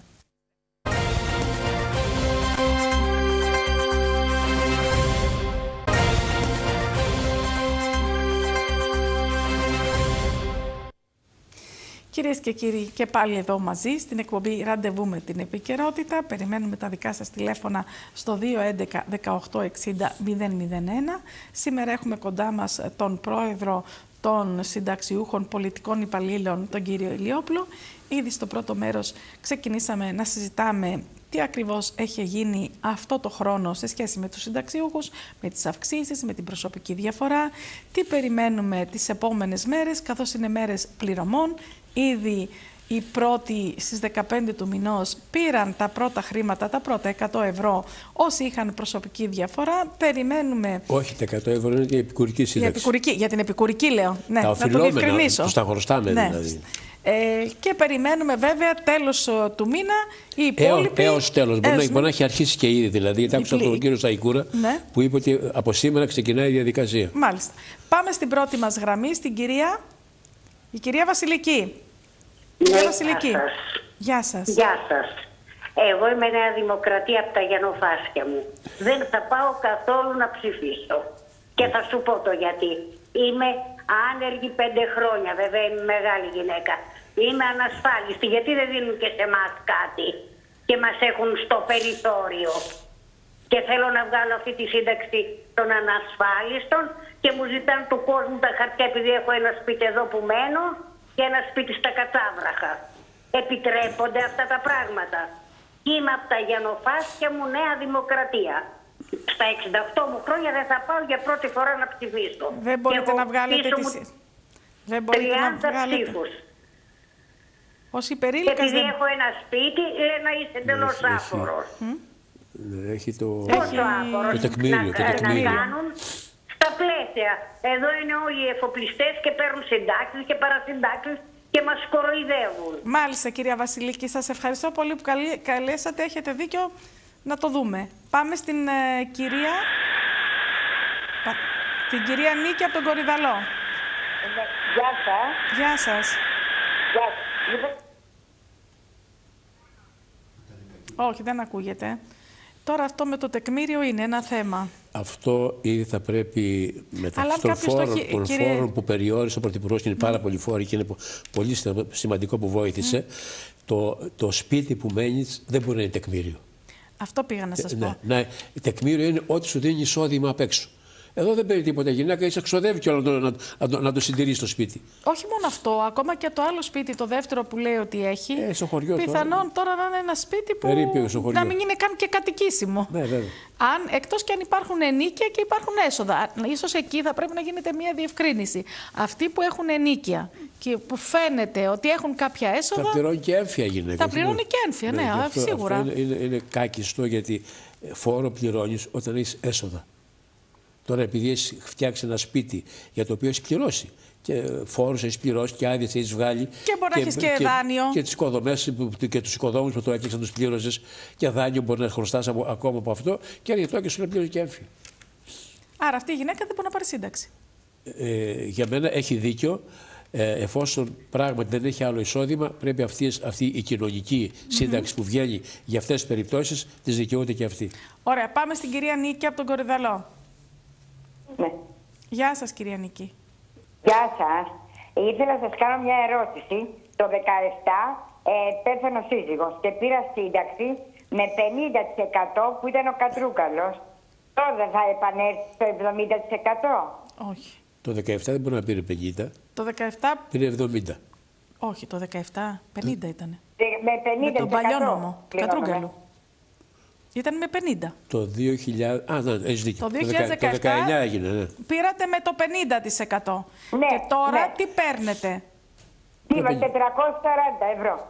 Κυρίες και κύριοι, και πάλι εδώ μαζί στην εκπομπή Ραντεβού με την Επικαιρότητα. Περιμένουμε τα δικά σας τηλέφωνα στο δύο έντεκα δεκαοκτώ εξήντα μηδέν μηδέν ένα. Σήμερα έχουμε κοντά μας τον πρόεδρο των συνταξιούχων πολιτικών υπαλλήλων, τον κύριο Ηλιόπουλο. Ήδη στο πρώτο μέρος ξεκινήσαμε να συζητάμε τι ακριβώς έχει γίνει αυτό το χρόνο σε σχέση με τους συνταξιούχους, με τις αυξήσεις, με την προσωπική διαφορά, τι περιμένουμε τις επόμενες μέρες, καθώς είναι μέρες πληρωμών. Ήδη οι πρώτοι στις δεκαπέντε του μηνός πήραν τα πρώτα χρήματα, τα πρώτα εκατό ευρώ, όσοι είχαν προσωπική διαφορά. Περιμένουμε... Όχι, τα εκατό ευρώ είναι για επικουρική σύνταξη. Για, επικουρική, για την επικουρική λέω, ναι, τα να το διευκρινίσω. Τους τα χρωστάμε, ναι. Δηλαδή. Ε, και περιμένουμε βέβαια τέλος του μήνα οι υπόλοιποι... Έως, έως τέλος. Μπορεί, έως... να, μπορεί να έχει αρχίσει και ήδη. Δηλαδή, γιατί άκουσα τον κύριο Σταϊκούρα, ναι, που είπε ότι από σήμερα ξεκινάει η διαδικασία. Μάλιστα. Πάμε στην πρώτη μας γραμμή, στην κυρία, η κυρία Βασιλική. Ναι, κυρία Βασιλική. Γεια σας. Γεια σας. Γεια σας. Εγώ είμαι Νέα Δημοκρατία από τα γενοφάσκια μου. Δεν θα πάω καθόλου να ψηφίσω. Και θα σου πω το γιατί. Είμαι άνεργη πέντε χρόνια, βέβαια είμαι μεγάλη γυναίκα. Είμαι ανασφάλιστη, γιατί δεν δίνουν και σε εμάς κάτι και μας έχουν στο περιθώριο. Και θέλω να βγάλω αυτή τη σύνταξη των ανασφάλιστων και μου ζητάνε του κόσμου τα χαρτιά, επειδή έχω ένα σπίτι εδώ που μένω και ένα σπίτι στα Κατσάβραχα. Επιτρέπονται αυτά τα πράγματα. Είμαι από τα γενοφάσκια μου Νέα Δημοκρατία. Στα εξήντα οκτώ μου χρόνια δεν θα πάω για πρώτη φορά να ψηφίσω. Δεν μπορείτε να βγάλετε τις... Δεν μπορείτε να βγάλετε... ψήφους. Ως υπερήλικας επειδή δεν... έχω ένα σπίτι, λέει να είσαι εντελώς άφορος. Έχει το... Πόσο άφορος το τεκμήριο, να, το τεκμήριο. να κάνουν στα πλαίσια. Εδώ είναι όλοι οι εφοπλιστές και παίρνουν συντάξεις και παρασυντάξεις και μας κοροϊδεύουν. Μάλιστα, κυρία Βασιλική, σας ευχαριστώ πολύ που καλέσατε. Έχετε δίκιο. Να το δούμε. Πάμε στην ε, κυρία... Την κυρία Νίκη από τον Κορυδαλό. Γεια σας. Γεια σας. Γεια σας. Όχι, δεν ακούγεται. Τώρα αυτό με το τεκμήριο είναι ένα θέμα. Αυτό ήδη θα πρέπει μεταξύ των φόρων, φόρων, των κύριε... φόρων που περιόρισε ο Πρωθυπουργός και είναι πάρα πολλοί φόροι και είναι πολύ σημαντικό που βοήθησε, mm. το, το σπίτι που μένεις δεν μπορεί να είναι τεκμήριο. Αυτό πήγα να σας ναι, πω. Ναι, τεκμήριο είναι ό,τι σου δίνει εισόδημα απ' έξω. Εδώ δεν παίρνει τίποτα γυναίκα, είσαι ξοδεύει και όλο να, να, να, να το συντηρεί στο σπίτι. Όχι μόνο αυτό, ακόμα και το άλλο σπίτι, το δεύτερο που λέει ότι έχει. Ε, στο χωριό, πιθανόν τώρα. τώρα να είναι ένα σπίτι που Περίπου, να μην είναι καν και κατοικήσιμο. Ναι, βέβαια. Αν, εκτός και αν υπάρχουν ενίκια και υπάρχουν έσοδα. Ίσως εκεί θα πρέπει να γίνεται μια διευκρίνηση. Αυτοί που έχουν ενίκια και που φαίνεται ότι έχουν κάποια έσοδα. Θα πληρώνει και έμφυα γυναίκα. Θα πληρώνει και έμφυα, ναι, ναι αυτό, σίγουρα. Αυτό είναι, είναι, είναι κάκιστο γιατί φόρο πληρώνεις όταν έχεις έσοδα. Τώρα, επειδή έχει φτιάξει ένα σπίτι για το οποίο έχει πληρώσει και φόρους έχει πληρώσει και άδειες έχει βγάλει. Και μπορεί να έχει και, και δάνειο. Και τις οικοδομές και τους οικοδόμους που το έκλεισαν τους πλήρωσες και δάνειο μπορεί να χρωστάς ακόμα από αυτό και έρχεται τώρα και σου λέει πλήρωσε και έμφυα. Άρα αυτή η γυναίκα δεν μπορεί να πάρει σύνταξη. Ε, για μένα έχει δίκιο. Ε, εφόσον πράγματι δεν έχει άλλο εισόδημα, πρέπει αυτή, αυτή η κοινωνική σύνταξη mm-hmm. που βγαίνει για αυτές τις περιπτώσεις της δικαιούται και αυτή. Ωραία, πάμε στην κυρία Νίκη από τον Κορυδαλό. Ναι. Γεια σας, κυρία Νίκη. Γεια σας. Ήθελα να σας κάνω μια ερώτηση. Το δεκαεπτά ε, πέθανε ο σύζυγος και πήρα σύνταξη με πενήντα τοις εκατό που ήταν ο Κατρούκαλος. Τώρα θα επανέλθει στο εβδομήντα τοις εκατό. Όχι. Το δεκαεπτά δεν μπορεί να πήρε πενήντα. Το δεκαεπτά... Πήρε εβδομήντα. Όχι, το δεκαεπτά πενήντα ήταν. Με πενήντα τοις εκατό. Με τον παλιό νόμο του Κατρούγκαλου. Ήταν με πενήντα. Το δύο χιλιάδες... Α, ναι, έχεις δίκιο. Το δύο χιλιάδες δεκαεπτά το δεκαεννιά έγινε, ναι. Πήρατε με το πενήντα τοις εκατό. Ναι, και τώρα ναι. τι παίρνετε? Είπα τετρακόσια σαράντα ευρώ.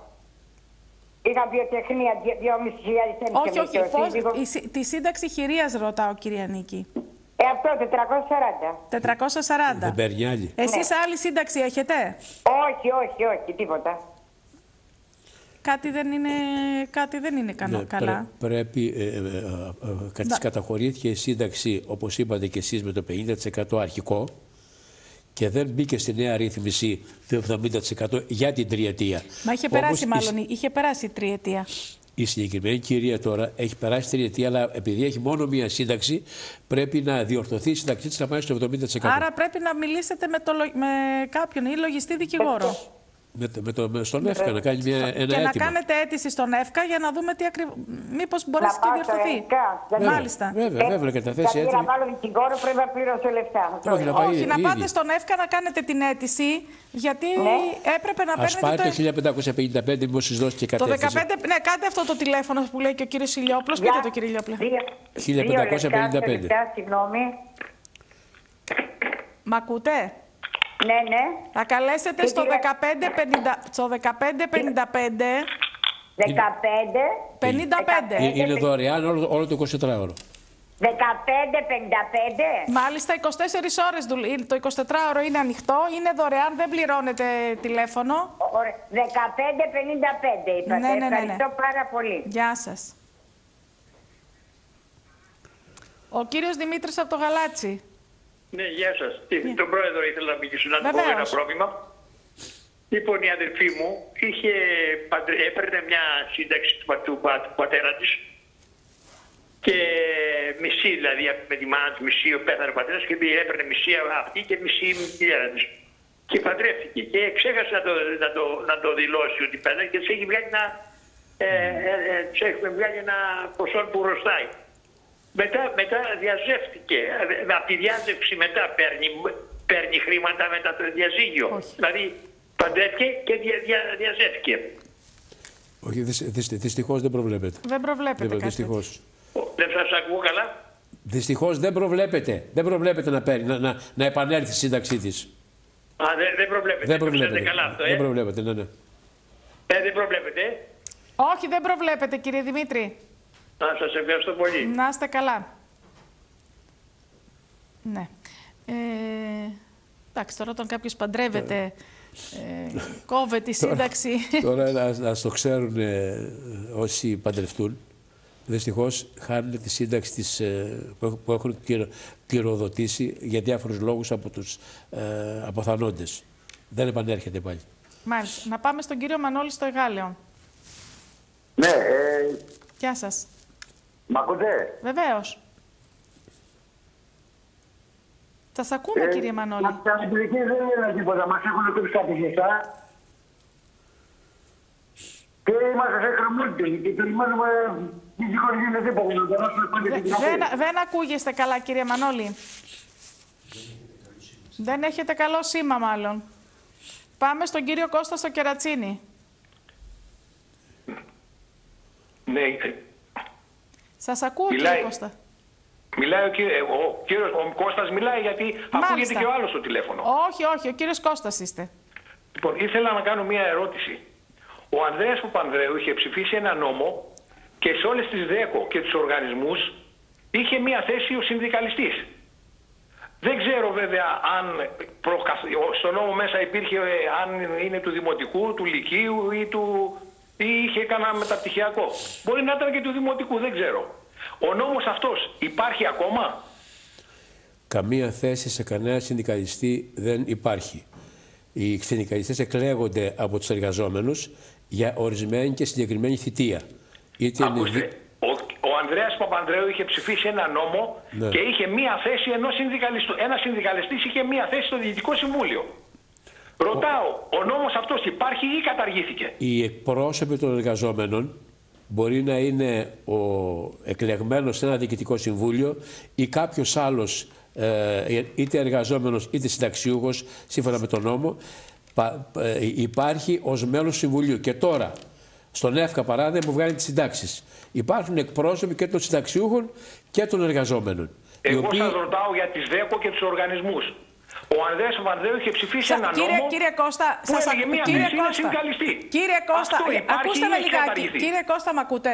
Είχα βιοτεχνία δυόμισι χιλιάδες ευρώ. Όχι, όχι. Πώς, η, τη σύνταξη χειρίας ρωτάω, κυρία Νίκη. Ε, αυτό, τετρακόσια σαράντα. τετρακόσια σαράντα. Δεν παίρνει άλλη. Εσείς ναι. άλλη σύνταξη έχετε? Όχι, όχι, όχι, τίποτα. Κάτι δεν είναι, κάτι δεν είναι κανό, ναι, καλά. Πρέ, πρέπει, ε, ε, ε, ε, της καταχωρήθηκε η σύνταξη, όπως είπατε και εσείς, με το πενήντα τοις εκατό αρχικό και δεν μπήκε στη νέα ρύθμιση το εβδομήντα τοις εκατό για την τριετία. Μα είχε Όπως περάσει, η, μάλλον, είχε περάσει η τριετία. Η συγκεκριμένη κυρία τώρα έχει περάσει τριετία, αλλά επειδή έχει μόνο μία σύνταξη, πρέπει να διορθωθεί η σύνταξή της να πάει στο εβδομήντα τοις εκατό. Άρα πρέπει να μιλήσετε με, το, με κάποιον ή λογιστή δικηγόρο. Με, με το, με στον ΕΦΚΑ να κάνει μια, ένα και αίτημα. να κάνετε αίτηση στον ΕΦΚΑ για να δούμε τι ακριβώς. Μήπως μπορέσει και διορθωθεί. Βέβαια, Μάλιστα. Βέβαια, βέβαια, να καταθέσει αίτηση. αίτημα. Να βάλω δικηγόρο, πρέπει να πληρώσω λεφτά. Όχι, να πάει Όχι, να ήδη. πάτε στον ΕΦΚΑ να κάνετε την αίτηση, γιατί Ναι. έπρεπε να Ας παίρνετε πάρει το... το χίλια πεντακόσια πενήντα πέντε, μήπως σας δώσει και Το κατεύθυνση. δεκαπέντε, ναι, κάντε αυτό το τηλέφωνο που λέει και ο κύριος Ηλιόπουλος. Πείτε το, κύριε Ηλιόπουλε. χίλια πεντακόσια πενήντα πέντε. Συγγνώμη. Μ' ακούτε? Ναι, ναι. Θα καλέσετε Και στο κύριε- δεκαπέντε πενήντα στο δεκαπέντε πενήντα πέντε δεκαπέντε πενήντα πέντε. Ε, Είναι δωρεάν όλο, όλο το εικοσιτετράωρο. δεκαπέντε πενήντα πέντε. Μάλιστα, είκοσι τέσσερις ώρες δουλ- το εικοσιτετράωρο είναι ανοιχτό, είναι δωρεάν, δεν πληρώνετε τηλέφωνο. Ωραία. δεκαπέντε πενήντα πέντε είπατε. Ναι, ναι, ναι, ναι. Ευχαριστώ πάρα πολύ. Γεια σας. Ο κύριος Δημήτρης από το Γαλάτσι. Ναι, γεια σας. Τον πρόεδρο ήθελα να μιλήσω, να του πω Βεβαίως. ένα πρόβλημα. Λοιπόν, η αδερφή μου είχε, παντρε- έπαιρνε μια σύνταξη του, πα- του, πα- του πατέρα της και μισή, δηλαδή με τη μάνα της μισή, πέθανε ο πατέρας και έπαιρνε μισή αυτή και μισή η μητέρα της. Και παντρεύτηκε και ξέχασε να το, να το, να το δηλώσει ότι πέθανε και της έχει βγάλει ένα, ε, ε, ε, της έχουμε βγάλει ένα ποσό που χρωστάει. Μετά, μετά διαζεύτηκε. Από τη διάζευση μετά παίρνει, παίρνει χρήματα μετά το διαζύγιο. Όχι. Δηλαδή παντρεύτηκε και δια, δια, διαζεύτηκε. Όχι, δυσ- δυσ- δυστυχώς δεν προβλέπεται. Δεν προβλέπετε Δεν- κάτι. Δυστυχώς. Ο- Δεν σας ακούω καλά. Δυστυχώς δεν προβλέπεται. Δεν προβλέπεται να, παίρνει, να, να, να επανέλθει η σύνταξή της. Α, δεν, δεν προβλέπετε. Δεν Το ξέρετε προβλέπεται. καλά αυτό, ε. Δεν προβλέπεται, ναι, ναι. ε δεν προβλέπετε. ε. Όχι, δεν προβλέπετε, κύριε Δημήτρη. Α, σας ευχαριστώ πολύ. Να είστε καλά. Ναι. Ε, εντάξει, τώρα όταν κάποιος παντρεύεται, ε, κόβεται τη σύνταξη. Τώρα να, να το ξέρουν ε, όσοι παντρευτούν, δυστυχώς χάνουν τη σύνταξη της, ε, που έχουν- που έχουν κληρο- κληροδοτήσει για διάφορους λόγους από τους ε, αποθανόντες. Δεν επανέρχεται πάλι. Μάλιστα. Να πάμε στον κύριο Μανώλη στο Εγάλεο. Ναι, ε, Γεια σας. μ' ακούτε? Βεβαίως. Σας ακούμε, Ε, κύριε Μανώλη. Τα αντιπληκτική δεν είναι τίποτα. Μας έχουν κόψει κάτι σωστά. Και είμαστε σε χαμούλτη και περιμένουμε δυστυχώς γίνεται τίποτα. Να περάσουμε πάλι Δε- την κοινωνία. δεν, δεν ακούγεστε καλά, κύριε Μανώλη. Δεν έχετε καλό σήμα, μάλλον. Πάμε στον κύριο Κώστα στο Κερατσίνι. Ναι, Σας ακούω, Μιλάει. κύριε Κώστα. μιλάει ο, κύρι, ο κύριος ο Κώστας μιλάει γιατί ακούγεται Μάλιστα. και ο άλλος στο τηλέφωνο. Όχι, όχι, ο κύριος Κώστας είστε. Λοιπόν, ήθελα να κάνω μια ερώτηση. Ο Ανδρέας Παπανδρέου είχε ψηφίσει ένα νόμο και σε όλες τις ΔΕΚΟ και τους οργανισμούς είχε μια θέση ο συνδικαλιστής. Δεν ξέρω βέβαια αν προκαθ- στο νόμο μέσα υπήρχε ε, αν είναι του δημοτικού, του λυκείου ή, του... ή είχε κανένα μεταπτυχιακό. Μπορεί να ήταν και του δημοτικού, δεν ξέρω. Ο νόμος αυτός υπάρχει ακόμα? Καμία θέση σε κανένα συνδικαλιστή δεν υπάρχει. Οι συνδικαλιστές εκλέγονται από τους εργαζόμενους για ορισμένη και συγκεκριμένη θητεία. Είτε είναι Ακούστε, δι- ο, ο Ανδρέας Παπανδρέου είχε ψηφίσει ένα νόμο Ναι. και είχε μία θέση ενός συνδικαλιστού. Ένας συνδικαλιστής είχε μία θέση στο Διοικητικό Συμβούλιο. Ρωτάω, ο νόμος αυτός υπάρχει ή καταργήθηκε? Οι εκπρόσωποι των εργαζόμενων μπορεί να είναι ο εκλεγμένος σε ένα διοικητικό συμβούλιο ή κάποιος άλλος, ε, είτε εργαζόμενος είτε συνταξιούχος, σύμφωνα με τον νόμο, πα- ε, υπάρχει ως μέλος του συμβουλίου. Και τώρα, στον ΕΦΚΑ παράδειγμα, που βγάλει τις συντάξεις, υπάρχουν εκπρόσωποι και των συνταξιούχων και των εργαζόμενων. οι Εγώ οποίοι- σας ρωτάω για τις ΔΕΚΟ και τους οργανισμούς. Ο Ανδρέας Παπανδρέου είχε ψηφίσει Σα- ένα κύριε, νόμο κύριε Κώστα, που σας έλεγε ακού- μία κύριε θέση είναι Κώστα, συνδικαλιστή. κύριε Κώστα, Αυτό υπάρχει ακούστε ή με έχει λιγάκι. καταργηθεί? Κύριε Κώστα, μ' ακούτε?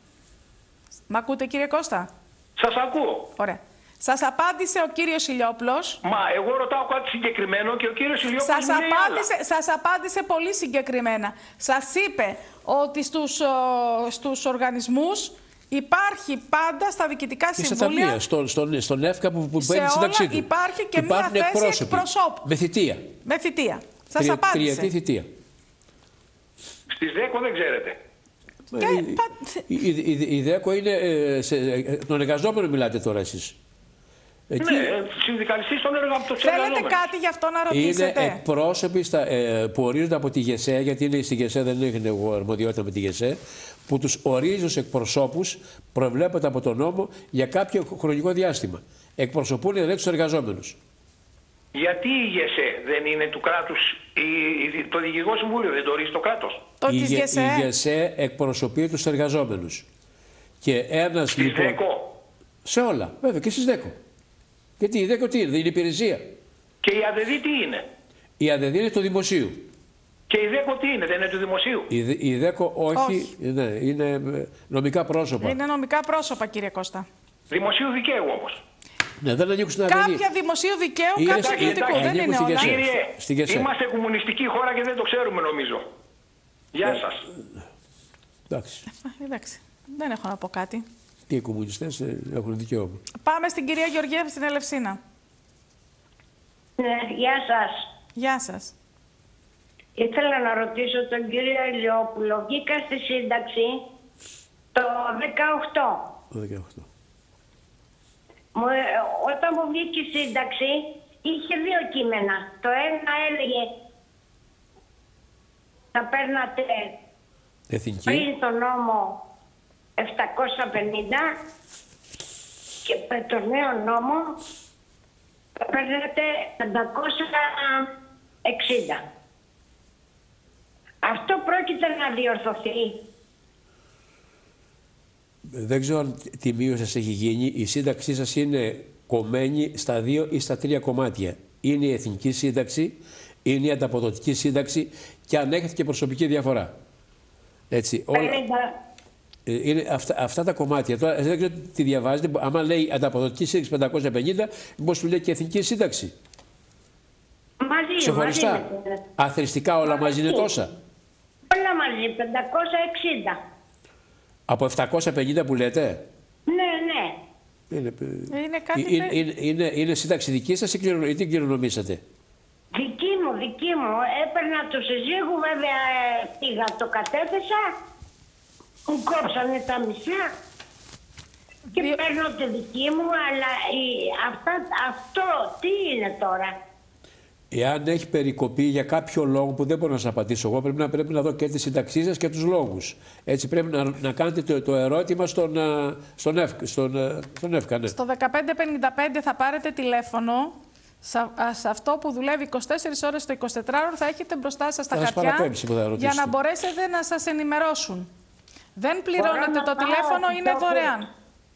Μ' ακούτε, κύριε Κώστα? Σας ακούω. Ωραία. Σας απάντησε ο κύριος Ηλιόπουλος. Μα εγώ ρωτάω κάτι συγκεκριμένο και ο κύριος Ηλιόπουλος Σας μου λέει άλλα. απάντησε, σας απάντησε πολύ συγκεκριμένα. Σας είπε ότι στους, ο, στους οργανισμούς υπάρχει πάντα στα διοικητικά Και στα συμβούλια. ταμεία, στον, στον, στον ΕΦΚΑ που, που Σε παίρνει τη σύνταξή όλα του. υπάρχει και μία Υπάρχουν θέση εκπρόσωποι εκπροσώπου. με θητεία. Με θητεία. Σας Τρια- απάντησε. Τριετή θητεία. Στις ΔΕΚΟ δεν ξέρετε. Και Ε, πα- η, η, η, η ΔΕΚΟ είναι. ε, σε, ε, τον εργαζόμενο μιλάτε τώρα εσείς. Εκεί... Ναι, συνδικαλιστής των εργαζόμενων. Θέλετε κάτι γι' αυτό να ρωτήσετε? Είναι εκπρόσωποι στα, ε, που ορίζονται από τη ΓΕΣΕ, γιατί είναι στη ΓΕΣΕ, δεν έχει εγώ αρμοδιότητα με τη ΓΕΣΕ, που τους ορίζει ως εκπροσώπους, προβλέπεται από τον νόμο για κάποιο χρονικό διάστημα. Εκπροσωπούν δηλαδή τους εργαζόμενους. Γιατί η ΓΕΣΕ δεν είναι του κράτους, η, η, το Διοικητικό Συμβούλιο δεν το ορίζει το κράτος? Το η, της η, ΓΕΣΕ. η ΓΕΣΕ εκπροσωπεί τους εργαζόμενους. Και ένας Στις λοιπόν. ΔΕΚΟ. Σε όλα, βέβαια και στις ΔΕΚΟ. Γιατί η ΔΕΚΟ τι είναι, δεν είναι υπηρεσία. Και η ΑΔΕΔ τι είναι? Η ΑΔΕΔ είναι του δημοσίου. Και η ΔΕΚΟ τι είναι, δεν είναι του δημοσίου? Η, η ΔΕΚΟ όχι, όχι. Ναι, είναι νομικά πρόσωπα. Είναι νομικά πρόσωπα, κύριε Κώστα. Δημοσίου δικαίου όμως. Ναι, δεν ανήκουν στην ΑΔΕΔ. Κάποια δημοσίου δικαίου, Είναι κάποια στη- ιδιωτικού. εντάξει, Δεν ανήκουν είναι στη όλα. ΓΕΣΕ. Στη Κύριε, ΓΕΣΕ. είμαστε κομμουνιστική χώρα και δεν το ξέρουμε νομίζω. Γεια Ε, σας. Εντάξει. Εντάξει, δεν έχω να πω κάτι. Και οι κομμουνιστές ε, έχουν δικαίωμα. Πάμε στην κυρία Γεωργία στην Ελευσίνα. Ναι, γεια σας. Γεια σας. Ήθελα να ρωτήσω τον κύριο Ηλιόπουλο. Βγήκα στη σύνταξη το δεκαοκτώ. Το δεκαοκτώ. Μου, ε, όταν μου βγήκε η σύνταξη, είχε δύο κείμενα. Το ένα έλεγε θα παίρνατε Εθνική. πριν το νόμο επτακόσια πενήντα και με το νέο νόμο θα παίρνετε πεντακόσια εξήντα. Αυτό πρόκειται να διορθωθεί? Δεν ξέρω αν τη μείωση σας έχει γίνει. Η σύνταξή σας είναι κομμένη στα δύο ή στα τρία κομμάτια. Είναι η εθνική σύνταξη, είναι η ανταποδοτική σύνταξη και αν έχετε και προσωπική διαφορά. Έτσι, όλα, πενήντα. ε, είναι αυτά, αυτά τα κομμάτια. Τώρα δεν ξέρω τι διαβάζετε. Άμα λέει ανταποδοτική σύνταξη πεντακόσια πενήντα, μήπως του λέει και εθνική σύνταξη. Μαζί, Ξεχωριστά. μαζί είναι. Αθρηστικά όλα μαζί είναι τόσα. Όλα μαζί, πεντακόσια εξήντα. Από επτακόσια πενήντα που λέτε. Ναι, ναι. Είναι, Είναι κάτι είναι, τε- είναι, είναι, είναι σύνταξη δική σας ή κληρονο- ή την κληρονομήσατε? Δική μου, δική μου. Έπαιρνα του συζύγου, βέβαια ε, πήγα, το κατέθεσα. Μου κόψανε τα μισά. Και Δι- παίρνω τη δική μου, αλλά η, αυτά, αυτό τι είναι τώρα? Εάν έχει περικοπεί για κάποιο λόγο που δεν μπορώ να σας απαντήσω εγώ, πρέπει να, πρέπει να δω και τη σύνταξή σας και τους λόγους. Έτσι πρέπει να, να κάνετε το, το ερώτημα στον, α, στον, ΕΦ, στον, α, στον ΕΦΚΑ. Ναι. Στο δεκαπέντε πενήντα πέντε θα πάρετε τηλέφωνο. Σε, α, σε αυτό που δουλεύει είκοσι τέσσερις ώρες το εικοσιτετράωρο θα έχετε μπροστά σας τα Θα σας χαρτιά παραπέμψει που θα για ρωτήσετε. να μπορέσετε να σας ενημερώσουν. Δεν Μπορώ πληρώνετε να το πάω τηλέφωνο, εκεί είναι όπου- δωρεάν.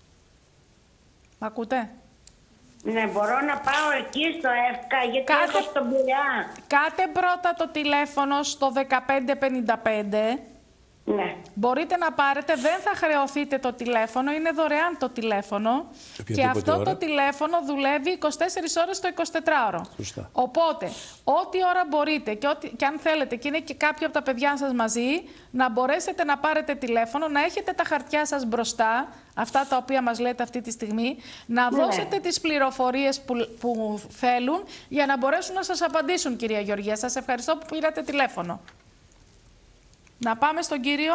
Μ' ακούτε? Ναι, μπορώ να πάω εκεί στο ΕΦΚΑ, γιατί Κάθε- έχω στον Πειραιά. Κάτε πρώτα το τηλέφωνο στο δεκαπέντε πενήντα πέντε. Ναι. Μπορείτε να πάρετε, δεν θα χρεωθείτε το τηλέφωνο, είναι δωρεάν το τηλέφωνο. Και Οποιαδήποτε αυτό ώρα. το τηλέφωνο δουλεύει είκοσι τέσσερις ώρες το εικοσιτετράωρο. Σωστά. Οπότε, ό,τι ώρα μπορείτε και, ό,τι, και αν θέλετε και είναι και κάποιο από τα παιδιά σας μαζί, να μπορέσετε να πάρετε τηλέφωνο, να έχετε τα χαρτιά σας μπροστά, αυτά τα οποία μας λέτε αυτή τη στιγμή, να Ναι. δώσετε τις πληροφορίες που, που θέλουν για να μπορέσουν να σας απαντήσουν, κυρία Γεωργία. Σας ευχαριστώ που πήρατε τηλέφωνο. Να πάμε στον κύριο,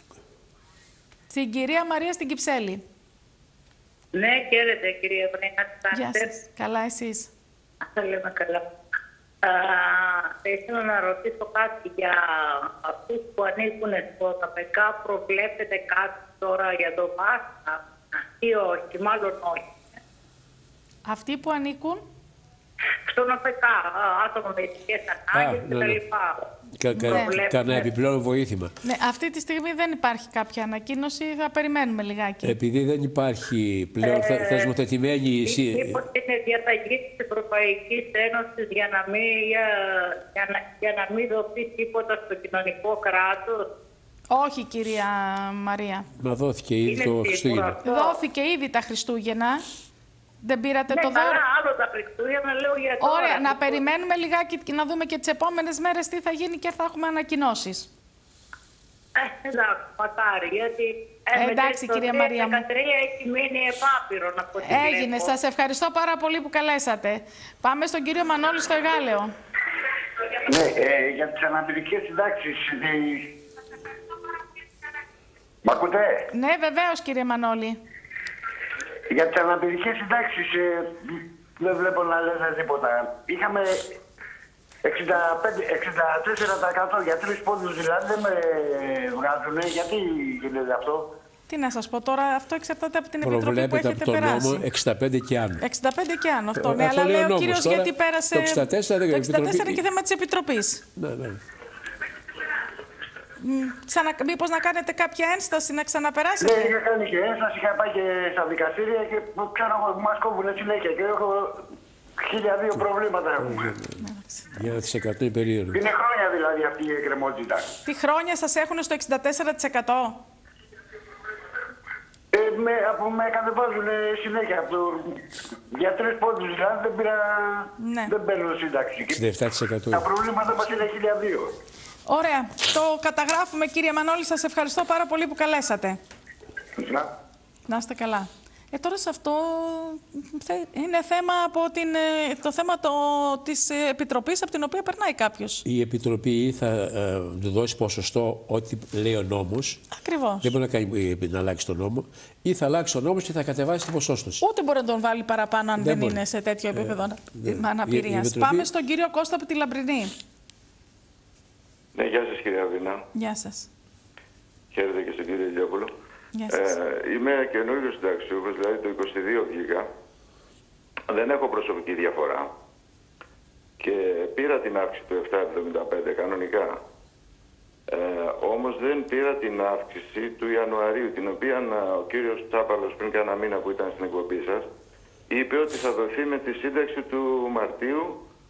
στην κυρία Μαρία στην Κυψέλη. Ναι, χαίρετε κυρία Βρήνα. Γεια σας. Καλά εσείς? Θα λέμε καλά. Α, θα ήθελα να ρωτήσω κάτι για αυτούς που ανήκουν στο ΤΑΠΕΚΑ. Προβλέπετε κάτι τώρα για το Πάσχα ή όχι, μάλλον όχι. Αυτοί που ανήκουν, Στον ΤΑΠΕΚΑ, άτομα με ειδικές ανάγκες ναι, ναι. κτλ. Κα, κα, Ναι. Κανένα επιπλέον βοήθημα. ναι, αυτή τη στιγμή δεν υπάρχει κάποια ανακοίνωση, θα περιμένουμε λιγάκι. Επειδή δεν υπάρχει πλέον θε, θεσμοθετημένη η σύ- Μήπως είναι διαταγή της Ευρωπαϊκής Ένωσης για να μην, για, για να, για να μην δοθεί τίποτα στο κοινωνικό κράτος? Όχι, κυρία Μαρία. Μα δόθηκε ήδη Είναι το σίγουρα Χριστούγεννα. αυτό. Δόθηκε ήδη τα Χριστούγεννα. Δεν πήρατε Ναι, το καλά, δώρο. άλλο τα Χριστούγεννα, λέω για τώρα. Ωραία, να Λοιπόν, περιμένουμε λιγάκι και να δούμε και τις επόμενες μέρες τι θα γίνει και θα έχουμε ανακοινώσεις. Ε, εντάξει, μακάρι, γιατί Ε, εντάξει, κυρία Μαρία μου. το δύο χιλιάδες δεκατρία έχει μείνει επάπειρο να πω τι Έγινε. βλέπω. Σας ευχαριστώ πάρα πολύ που καλέσατε. Πάμε στον κύριο Μανώλη στο Εγάλεο. Ναι, ε, για τις αναπηρικές συντάξεις. Ε, μ' ακούτε? Ναι, βεβαίως, κύριε Μανώλη. Για τις αναπηρικές συντάξεις ε, δεν βλέπω να λένε τίποτα. Είχαμε εξήντα πέντε, εξήντα τέσσερα τοις εκατό για τρεις πόντους δηλαδή δεν με βγάζουνε. Γιατί γίνεται αυτό? Τι να σας πω τώρα, αυτό εξαρτάται από την επιτροπή που Προβλέπεται έχετε από τον περάσει. νόμο εξήντα πέντε και άνω. εξήντα πέντε και άνω αυτό, Ε, ναι, αυτό αλλά λέει ο λέει ο νόμος. κύριος Τώρα, γιατί πέρασε το εξήντα τέσσερα, το δεν εξήντα τέσσερα επιτροπή. και θέμα της επιτροπής. Ναι, ναι. Ξανα... Μήπως να κάνετε κάποια ένσταση να ξαναπεράσετε. Ναι, είχα κάνει και ένσταση, είχα πάει και στα δικαστήρια και ξέρω εγώ, μας κόβουνε συνέχεια και έχω χίλια δύο προβλήματα έχουμε. Για τις εκατό είναι περίεργο. Είναι χρόνια δηλαδή αυτή η εκκρεμότητα. Τι χρόνια σας έχουν στο εξήντα τέσσερα τοις εκατό. Ε, με, από, με κατεβάζουν συνέχεια. Από, για τρεις πόντους δηλαδή δεν, πήρα, Ναι. δεν παίρνω σύνταξη. εξήντα επτά τοις εκατό. Τα προβλήματα μας είναι χίλια δύο. Ωραία. Το καταγράφουμε, κύριε Μανώλη. Σας ευχαριστώ πάρα πολύ που καλέσατε. Να. Να είστε καλά. Ε, τώρα σε αυτό είναι θέμα από την, το θέμα το, της Επιτροπής από την οποία περνάει κάποιος. Η Επιτροπή θα ε, του δώσει ποσοστό ό,τι λέει ο νόμος. Ακριβώς. Δεν μπορεί να, κάνει, να αλλάξει τον νόμο. Ή θα αλλάξει τον νόμο και θα κατεβάσει την ποσόστοση. Ούτε μπορεί να τον βάλει παραπάνω αν δεν, Δεν μπορεί. είναι σε τέτοιο επίπεδο Ε, αναπηρίας. η- η Επιτροπή- Πάμε στον κύριο Κώστα από τη Λαμπρινή. Ναι, γεια σας κυρία Βίνα. Γεια σας. Χαίρετε και στον κύριο Ηλιόπουλο. Γεια σας. Ε, είμαι καινούριο συνταξιούχος, δηλαδή το είκοσι δύο βγήκα. Δεν έχω προσωπική διαφορά. Και πήρα την αύξηση του επτά εβδομήντα πέντε κανονικά. Ε, όμως δεν πήρα την αύξηση του Ιανουαρίου, την οποία ο κύριος Τσάπαλος πριν κάνα μήνα που ήταν στην εκπομπή σας, είπε ότι θα δοθεί με τη σύνταξη του Μαρτίου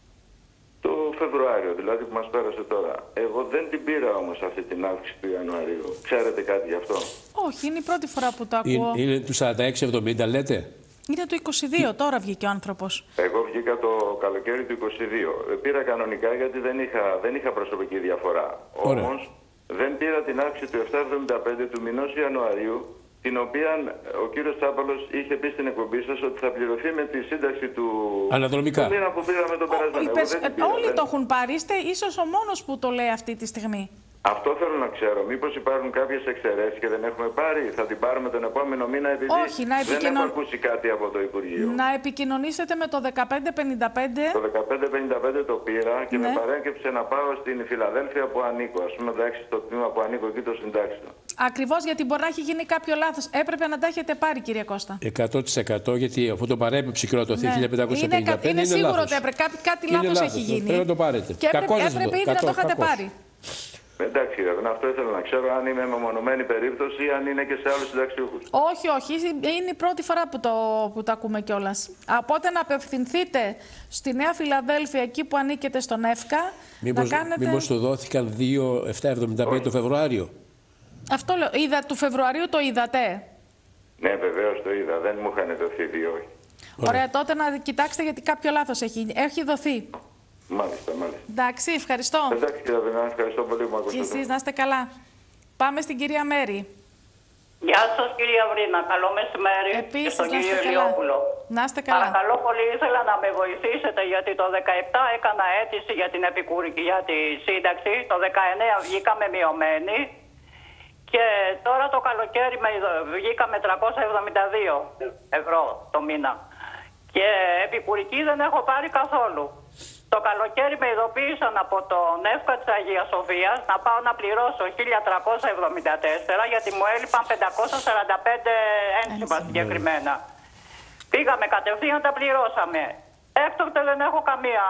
το Φεβρουάριο, δηλαδή που μας πέρασε τώρα. Εγώ δεν την πήρα όμως αυτή την αύξηση του Ιανουαρίου. Ξέρετε κάτι γι' αυτό? Όχι, είναι η πρώτη φορά που το ακούω. Είναι, είναι του σαράντα έξι εβδομήντα λέτε. Είναι το είκοσι δύο, τώρα βγήκε ο άνθρωπος. Εγώ βγήκα το καλοκαίρι του είκοσι δύο. Ε, Πήρα κανονικά γιατί δεν είχα, δεν είχα προσωπική διαφορά. Ωραία. Όμως δεν πήρα την αύξηση του επτά εβδομήντα πέντε του μηνός Ιανουαρίου, την οποία ο κύριος Τσάπαλος είχε πει στην εκπομπή σας ότι θα πληρωθεί με τη σύνταξη του... Αναδρομικά. Του μήνα που πήραμε το περασμένο. Εγώ Είπες, δεν την ε, πήρα, όλοι δεν- το έχουν πάρει, είστε ίσως ο μόνος που το λέει αυτή τη στιγμή. Αυτό θέλω να ξέρω. Μήπως υπάρχουν κάποιες εξαιρέσεις και δεν έχουμε πάρει? Θα την πάρουμε τον επόμενο μήνα επειδή Όχι, να δεν επικοινων- έχω ακούσει κάτι από το Υπουργείο. Να επικοινωνήσετε με το δεκαπέντε πενήντα πέντε. Το δεκαπέντε πενήντα πέντε το πήρα και Ναι. με παρέκεψε να πάω στην Φιλαδέλφια που ανήκω. Ας πούμε, εντάξει, στο τμήμα που ανήκω εκεί το συντάξιο. Ακριβώς, γιατί μπορεί να έχει γίνει κάποιο λάθος. Έπρεπε να τα έχετε πάρει, κύριε Κώστα. εκατό τοις εκατό γιατί αφού το παρέπεψε και το Ναι. χίλια πεντακόσια πενήντα πέντε είναι, είναι, είναι σίγουρο λάθος. ότι έπρεπε, κάτι, κάτι Είναι λάθος λάθος, έχει γίνει. πρέπει να το πάρετε. Και έπρεπε, Κακώς δεν έπρεπε το- ήδη να το κακώς, είχατε κακώς. πάρει. Εντάξει, κύριε Βίνα, αυτό ήθελα να ξέρω αν είμαι μεμονωμένη περίπτωση ή αν είναι και σε άλλους συνταξιούχους. Όχι, όχι. Είναι η πρώτη φορά που το, που το ακούμε κιόλα. Οπότε να απευθυνθείτε στη Νέα Φιλαδέλφια, εκεί που ανήκετε στον ΕΦΚΑ, Μήπως, να κάνετε. μήπως του δόθηκαν δύο επτά εβδομήντα πέντε το Φεβρουάριο. Αυτό λέω. Είδα, του Φεβρουαρίου το είδατε. Ναι, βεβαίως το είδα. Δεν μου είχαν δοθεί δύο. όχι. Ωραία, τότε να κοιτάξετε γιατί κάποιο λάθος έχει, έχει δοθεί. Μάλιστα, μάλιστα. Εντάξει, ευχαριστώ. Εντάξει, κύριε Βίνα, ευχαριστώ πολύ που με Και ακούσατε. εσείς να είστε καλά. Πάμε στην κυρία Μέρη. Γεια σας κυρία Βρίνα, καλό μεσημέρι. Επίσης, και στον να είστε κύριο καλά. Ηλιόπουλο. Να είστε καλά. Παρακαλώ πολύ, ήθελα να με βοηθήσετε γιατί το δεκαεπτά έκανα αίτηση για την επικουρική, για τη σύνταξη, το δεκαεννέα βγήκαμε μειωμένοι και τώρα το καλοκαίρι με, βγήκαμε τριακόσια εβδομήντα δύο ευρώ το μήνα και επικουρική δεν έχω πάρει καθόλου. Το καλοκαίρι με ειδοποίησαν από τον ΕΦΚΑ της Αγίας Σοφίας να πάω να πληρώσω χίλια τριακόσια εβδομήντα τέσσερα γιατί μου έλειπαν πεντακόσια σαράντα πέντε ένσημα συγκεκριμένα. Πήγαμε κατευθείαν, τα πληρώσαμε. Έκτοτε δεν έχω καμία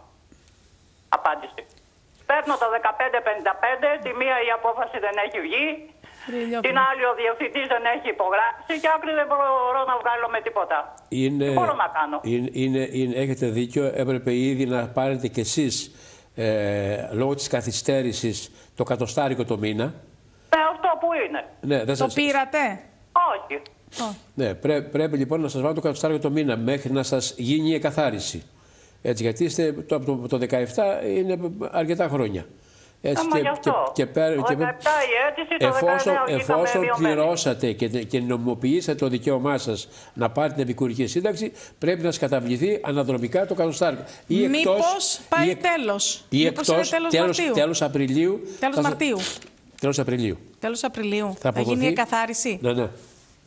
απάντηση. Παίρνω το δεκαπέντε πενήντα πέντε, τη μία η απόφαση δεν έχει βγει, την άλλη ο διευθυντής δεν έχει υπογράψει και άκρη δεν μπορώ να βγάλω με τίποτα. Είναι, Τι μπορώ να κάνω? Είναι, είναι, είναι, έχετε δίκιο, έπρεπε ήδη να πάρετε κι εσείς ε, λόγω της καθυστέρησης το κατοστάρικο το μήνα. Ναι, αυτό που είναι. Ναι, δεν Το σας... πήρατε. Όχι. Ναι, πρέ, πρέπει λοιπόν να σας βάλω το κατοστάρικο το μήνα μέχρι να σας γίνει η εκαθάριση. Έτσι, γιατί είστε, το, από το, το δεκαεπτά είναι αρκετά χρόνια. Έτσι, Άμα γι' αυτό. και, και, πέρα- Το και- δεκαεπτά η αίτηση, το εφόσον, δεκαεννέα βγήκαμε εφόσον μειωμένοι. πληρώσατε και, και νομιμοποιήσατε το δικαίωμά σας να πάρετε την επικουρική σύνταξη, πρέπει να σας καταβληθεί αναδρομικά το κατοστάρικο. Ή εκτός- Μήπως πάει ή εκ- τέλος. Ή Μήπως είναι εκτός τέλος τέλος, Μαρτίου. τέλος Απριλίου. Τέλος θα- Μαρτίου. Τέλος Απριλίου. Τέλος Απριλίου. Θα Θα γίνει η αποδοθεί. εκαθάριση. Ναι, ναι.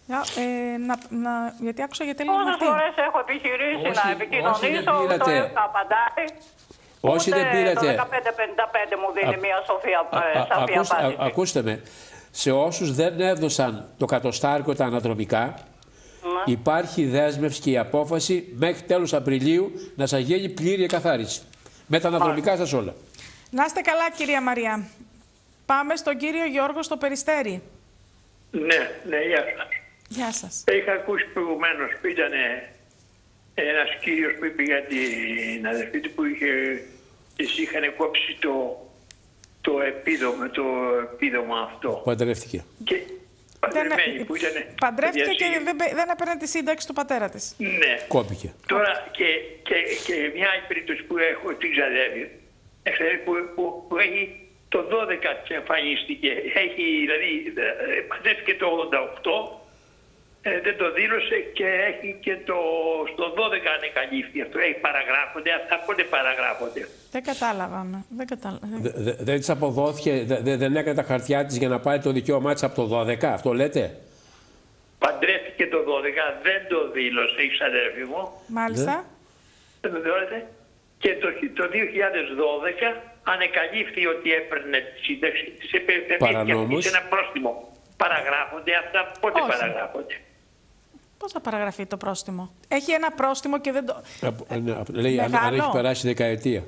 Ε, να, να, γιατί άκουσα για τέλη Πόσες φορές έχω επιχειρήσει Όσοι- να επικοινωνήσω, όσοι δεν το πήρατε- ΕΦΚΑ απαντάει. Όσοι Ούτε δεν πήρατε... το δεκαπέντε πενήντα πέντε μου δίνει Α- μια σοφία, Α- ε, α- σαφή ακούστε, απάντηση. α- ακούστε με. Σε όσους δεν έδωσαν το κατοστάρικο τα αναδρομικά, Ναι. υπάρχει δέσμευση και η απόφαση μέχρι τέλος Απριλίου να σας γίνει πλήρη εκαθάριση. Με τα αναδρομικά σας όλα. Να είστε καλά, κυρία Μαρία. Πάμε στον κύριο Γιώργο στο Περιστέρι. Ναι, ναι, γεια σας. Γεια σας. Είχα ακούσει προηγουμένως που ήταν ένας κύριος που είπε για την αδερφή του που είχε, της είχαν κόψει το, το, επίδομα, το επίδομα αυτό. Παντρεύτηκε. Και παντρεμένη που ήταν. Παντρεύτηκε και διασύγει. δεν, δεν έπαιρνε τη σύνταξη του πατέρα της. Ναι. Κόπηκε. Τώρα και, και, και μια άλλη περίπτωση που έχω την ξαδέρφη, που, που, που έχει το δώδεκα της εμφανίστηκε, έχει δηλαδή ε, παντρεύτηκε το ογδόντα οκτώ, ε, δεν το δήλωσε και έχει και το, στο δώδεκα ανεκαλύφθη αυτό. Έχει παραγράφονται, αυτά πότε παραγράφονται. Δεν κατάλαβα. ναι. Δεν κατάλαβα. Δε- δε- Δεν της αποδόθηκε, δε- δε- δεν έκανε τα χαρτιά της για να πάρει το δικαίωμά της από το δώδεκα, αυτό λέτε. Παντρεύτηκε το δώδεκα, δεν το δήλωσε η ξαδέρφη μου. Μάλιστα. Δεν το δήλωσε. Και το, το δύο χιλιάδες δώδεκα ανεκαλύφθη ότι έπαιρνε τη σύνταξη της Παρανόμως. σε ένα πρόστιμο. Παραγράφονται αυτά, πότε Όχι. παραγράφονται. Πώς θα παραγραφεί το πρόστιμο. Έχει ένα πρόστιμο και δεν το... Από- ε, ναι, από- Λέει αν, αν Μεγάλο. έχει περάσει δεκαετία.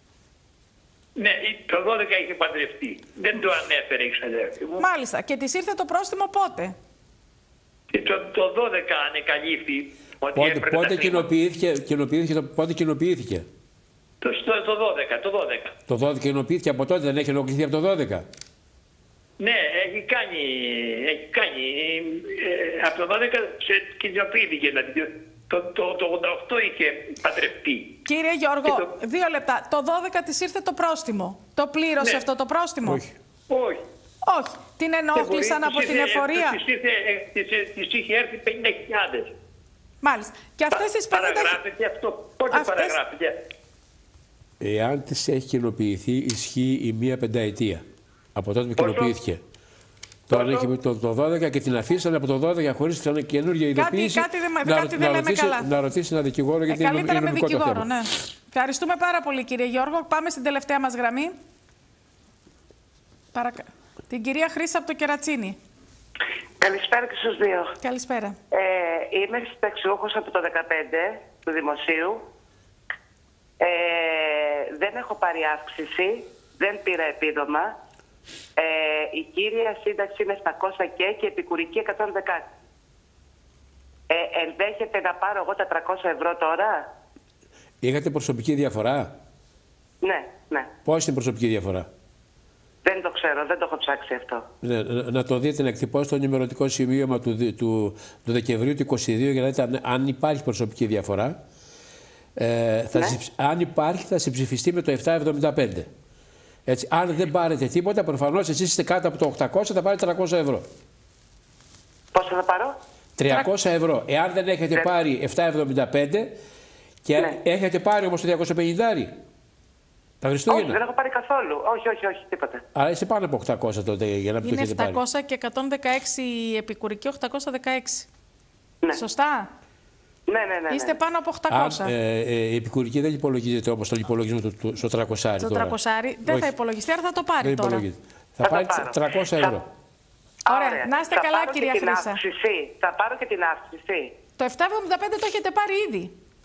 Ναι, το δώδεκα είχε παντρευτεί. Δεν το ανέφερε η ξαδέρφη μου. Μάλιστα. Και της ήρθε το πρόστιμο πότε. Και το, το δώδεκα ανεκαλύφθη ότι Πότε, έπαιρνε πότε, τα χρήματα. κοινοποιήθηκε, κοινοποιήθηκε, το- πότε κοινοποιήθηκε. Το, στο, το δώδεκα, το δώδεκα. Το δώδεκα κοινοποιήθηκε από τότε, δεν έχει ενοχληθεί από το δώδεκα. Ναι, έχει κάνει, έχει κάνει ε, από το δώδεκα σε κοινοποιήθηκε. Δηλαδή, το, το, το ογδόντα οκτώ είχε παντρευτεί. Κύριε Γιώργο, Και το- δύο λεπτά. Το δώδεκα της ήρθε το πρόστιμο. Το πλήρωσε Ναι. αυτό το πρόστιμο. Όχι. Όχι. Όχι. Την ενόχλησαν από την εφορία. Της, ήρθε, ε, της, ε, της είχε έρθει πενήντα χιλιάδες. Μάλιστα. Και αυτές τις πενήντα... Παραγράφεται αυτό. Πότε Αυτές- παραγράφεται. Εάν της έχει κοινοποιηθεί, ισχύει η μία πενταετία. Από τότε που Πόσο? κοινοποιήθηκε. Τώρα Πόσο? έχει το, το δώδεκα και την αφήσανε από το δώδεκα χωρίς ξανά καινούργια ειδοποίηση. κάτι δεν- να, κάτι δεν να λέμε ρωτήσει, καλά. να ρωτήσει ένα δικηγόρο Ε, γιατί είναι, καλύτερα είναι με νομικό το δικηγόρο, θέμα. ναι. Ευχαριστούμε πάρα πολύ, κύριε Γιώργο. Πάμε στην τελευταία μας γραμμή. Παρακα... Την κυρία Χρύσα από το Κερατσίνι. Καλησπέρα και στους δύο. Καλησπέρα. Ε, είμαι συνταξιούχος από το δεκαπέντε του Δημοσίου. Ε, δεν έχω πάρει αύξηση, δεν πήρα επίδομα. Ε, η κύρια σύνταξη είναι επτακόσια και, και επικουρική εκατόν δέκα. Ε, ενδέχεται να πάρω εγώ τα τριακόσια ευρώ τώρα. Είχατε προσωπική διαφορά. Ναι, ναι. Πώς είναι η προσωπική διαφορά. Δεν το ξέρω, δεν το έχω ψάξει αυτό. Ναι, να να το δείτε, να εκτυπώσετε το ενημερωτικό σημείωμα του, δι- του, του Δεκεμβρίου του είκοσι δύο για να δείτε αν, αν υπάρχει προσωπική διαφορά. Ε, θα Ναι. συμψ- αν υπάρχει, θα συμψηφιστεί με το επτακόσια εβδομήντα πέντε. Έτσι, αν δεν πάρετε τίποτα, προφανώς εσείς είστε κάτω από το οκτακόσια, θα πάρετε τριακόσια ευρώ. Πόσο θα πάρω? τριακόσια ευρώ. Εάν δεν έχετε Ναι. πάρει επτακόσια εβδομήντα πέντε και Ναι. έχετε πάρει όμως το διακόσια πενήντα, τα Όχι, Χριστούγεννα. δεν έχω πάρει καθόλου. Όχι, όχι, όχι, τίποτα. Άρα είστε πάνω από οκτακόσια τότε για να μην το Είναι έχετε πάρει. επτακόσια και εκατόν δεκαέξι η επικουρική, οκτακόσια δεκαέξι. Ναι. Σωστά. Ναι, ναι, ναι. ναι. Είστε πάνω από Αν, οκτακόσια. ε, ε, η επικουρική δεν υπολογίζεται όμως στον υπολογισμό του, του, στο τριακόσια. Στο τώρα. τριακόσια δεν Όχι, θα υπολογιστεί, άρα θα το πάρει Δεν τώρα. υπολογίζεται. Θα, Θα πάρει τα πάρω. τριακόσια Θα- ευρώ. Ωραία. Να είστε Θα καλά, πάρω και κυρία την Χρύσα. αύξηση. Θα πάρω και την αύξηση. Το επτακόσια εβδομήντα πέντε το έχετε πάρει ήδη.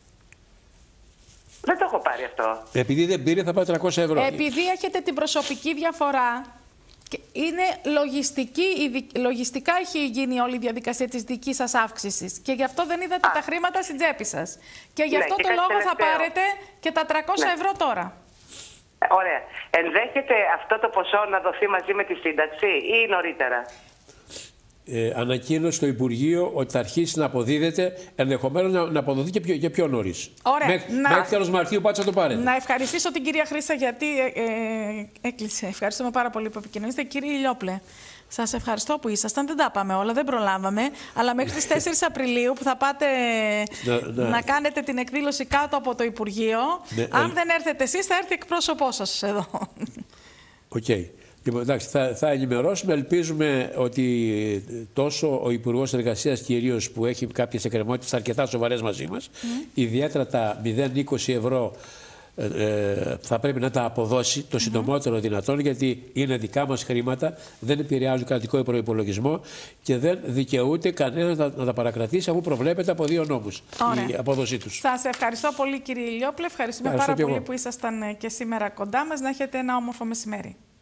Δεν το έχω πάρει αυτό. Επειδή δεν πήρε θα πάρει τριακόσια ευρώ. Επειδή έχετε την προσωπική διαφορά, και είναι λογιστική, η δι- λογιστικά έχει γίνει όλη η διαδικασία της δικής σας αύξησης και γι' αυτό δεν είδατε τα χρήματα στην τσέπη σας. Και γι' Ναι, αυτό και το κάτι λόγο θα τελευταίο. πάρετε και τα τριακόσια Ναι. ευρώ τώρα. Ε, Ωραία. Ενδέχεται αυτό το ποσό να δοθεί μαζί με τη σύνταξη ή νωρίτερα? Ε, ανακοίνωσε στο Υπουργείο ότι θα αρχίσει να αποδίδεται, ενδεχομένως να, να αποδοθεί και πιο, και πιο νωρίς. Ωραία. Μέχρι, Να- μέχρι τέλος Μαρτίου πάτε να το πάρετε. Να ευχαριστήσω την κυρία Χρύσα γιατί ε, ε, έκλεισε. Ευχαριστούμε πάρα πολύ που επικοινωνήσατε. Κύριε Ηλιόπλε, σας ευχαριστώ που ήσασταν. Δεν τα πάμε όλα, δεν προλάβαμε. Αλλά μέχρι τις τέσσερις Απριλίου που θα πάτε Να- να, να- κάνετε την εκδήλωση κάτω από το Υπουργείο, Ναι, αν ε- δεν έρθετε εσείς θα έρθει εκπρόσωπός σας εδώ. Οκ. Λοιπόν, εντάξει, θα, θα ενημερώσουμε. Ελπίζουμε ότι τόσο ο Υπουργός Εργασίας κυρίως, που έχει κάποιες εκκρεμότητες αρκετά σοβαρές μαζί μας, mm. ιδιαίτερα τα μηδέν είκοσι ευρώ, ε, θα πρέπει να τα αποδώσει το συντομότερο mm. δυνατόν, γιατί είναι δικά μας χρήματα, δεν επηρεάζουν κρατικό προϋπολογισμό και δεν δικαιούται κανένας να, να τα παρακρατήσει, αφού προβλέπεται από δύο νόμους η απόδοσή τους. Σας ευχαριστώ πολύ, κύριε Ηλιόπουλε. Ευχαριστούμε Ευχαριστώ πάρα πολύ που ήσασταν και σήμερα κοντά μας. Να έχετε ένα όμορφο μεσημέρι.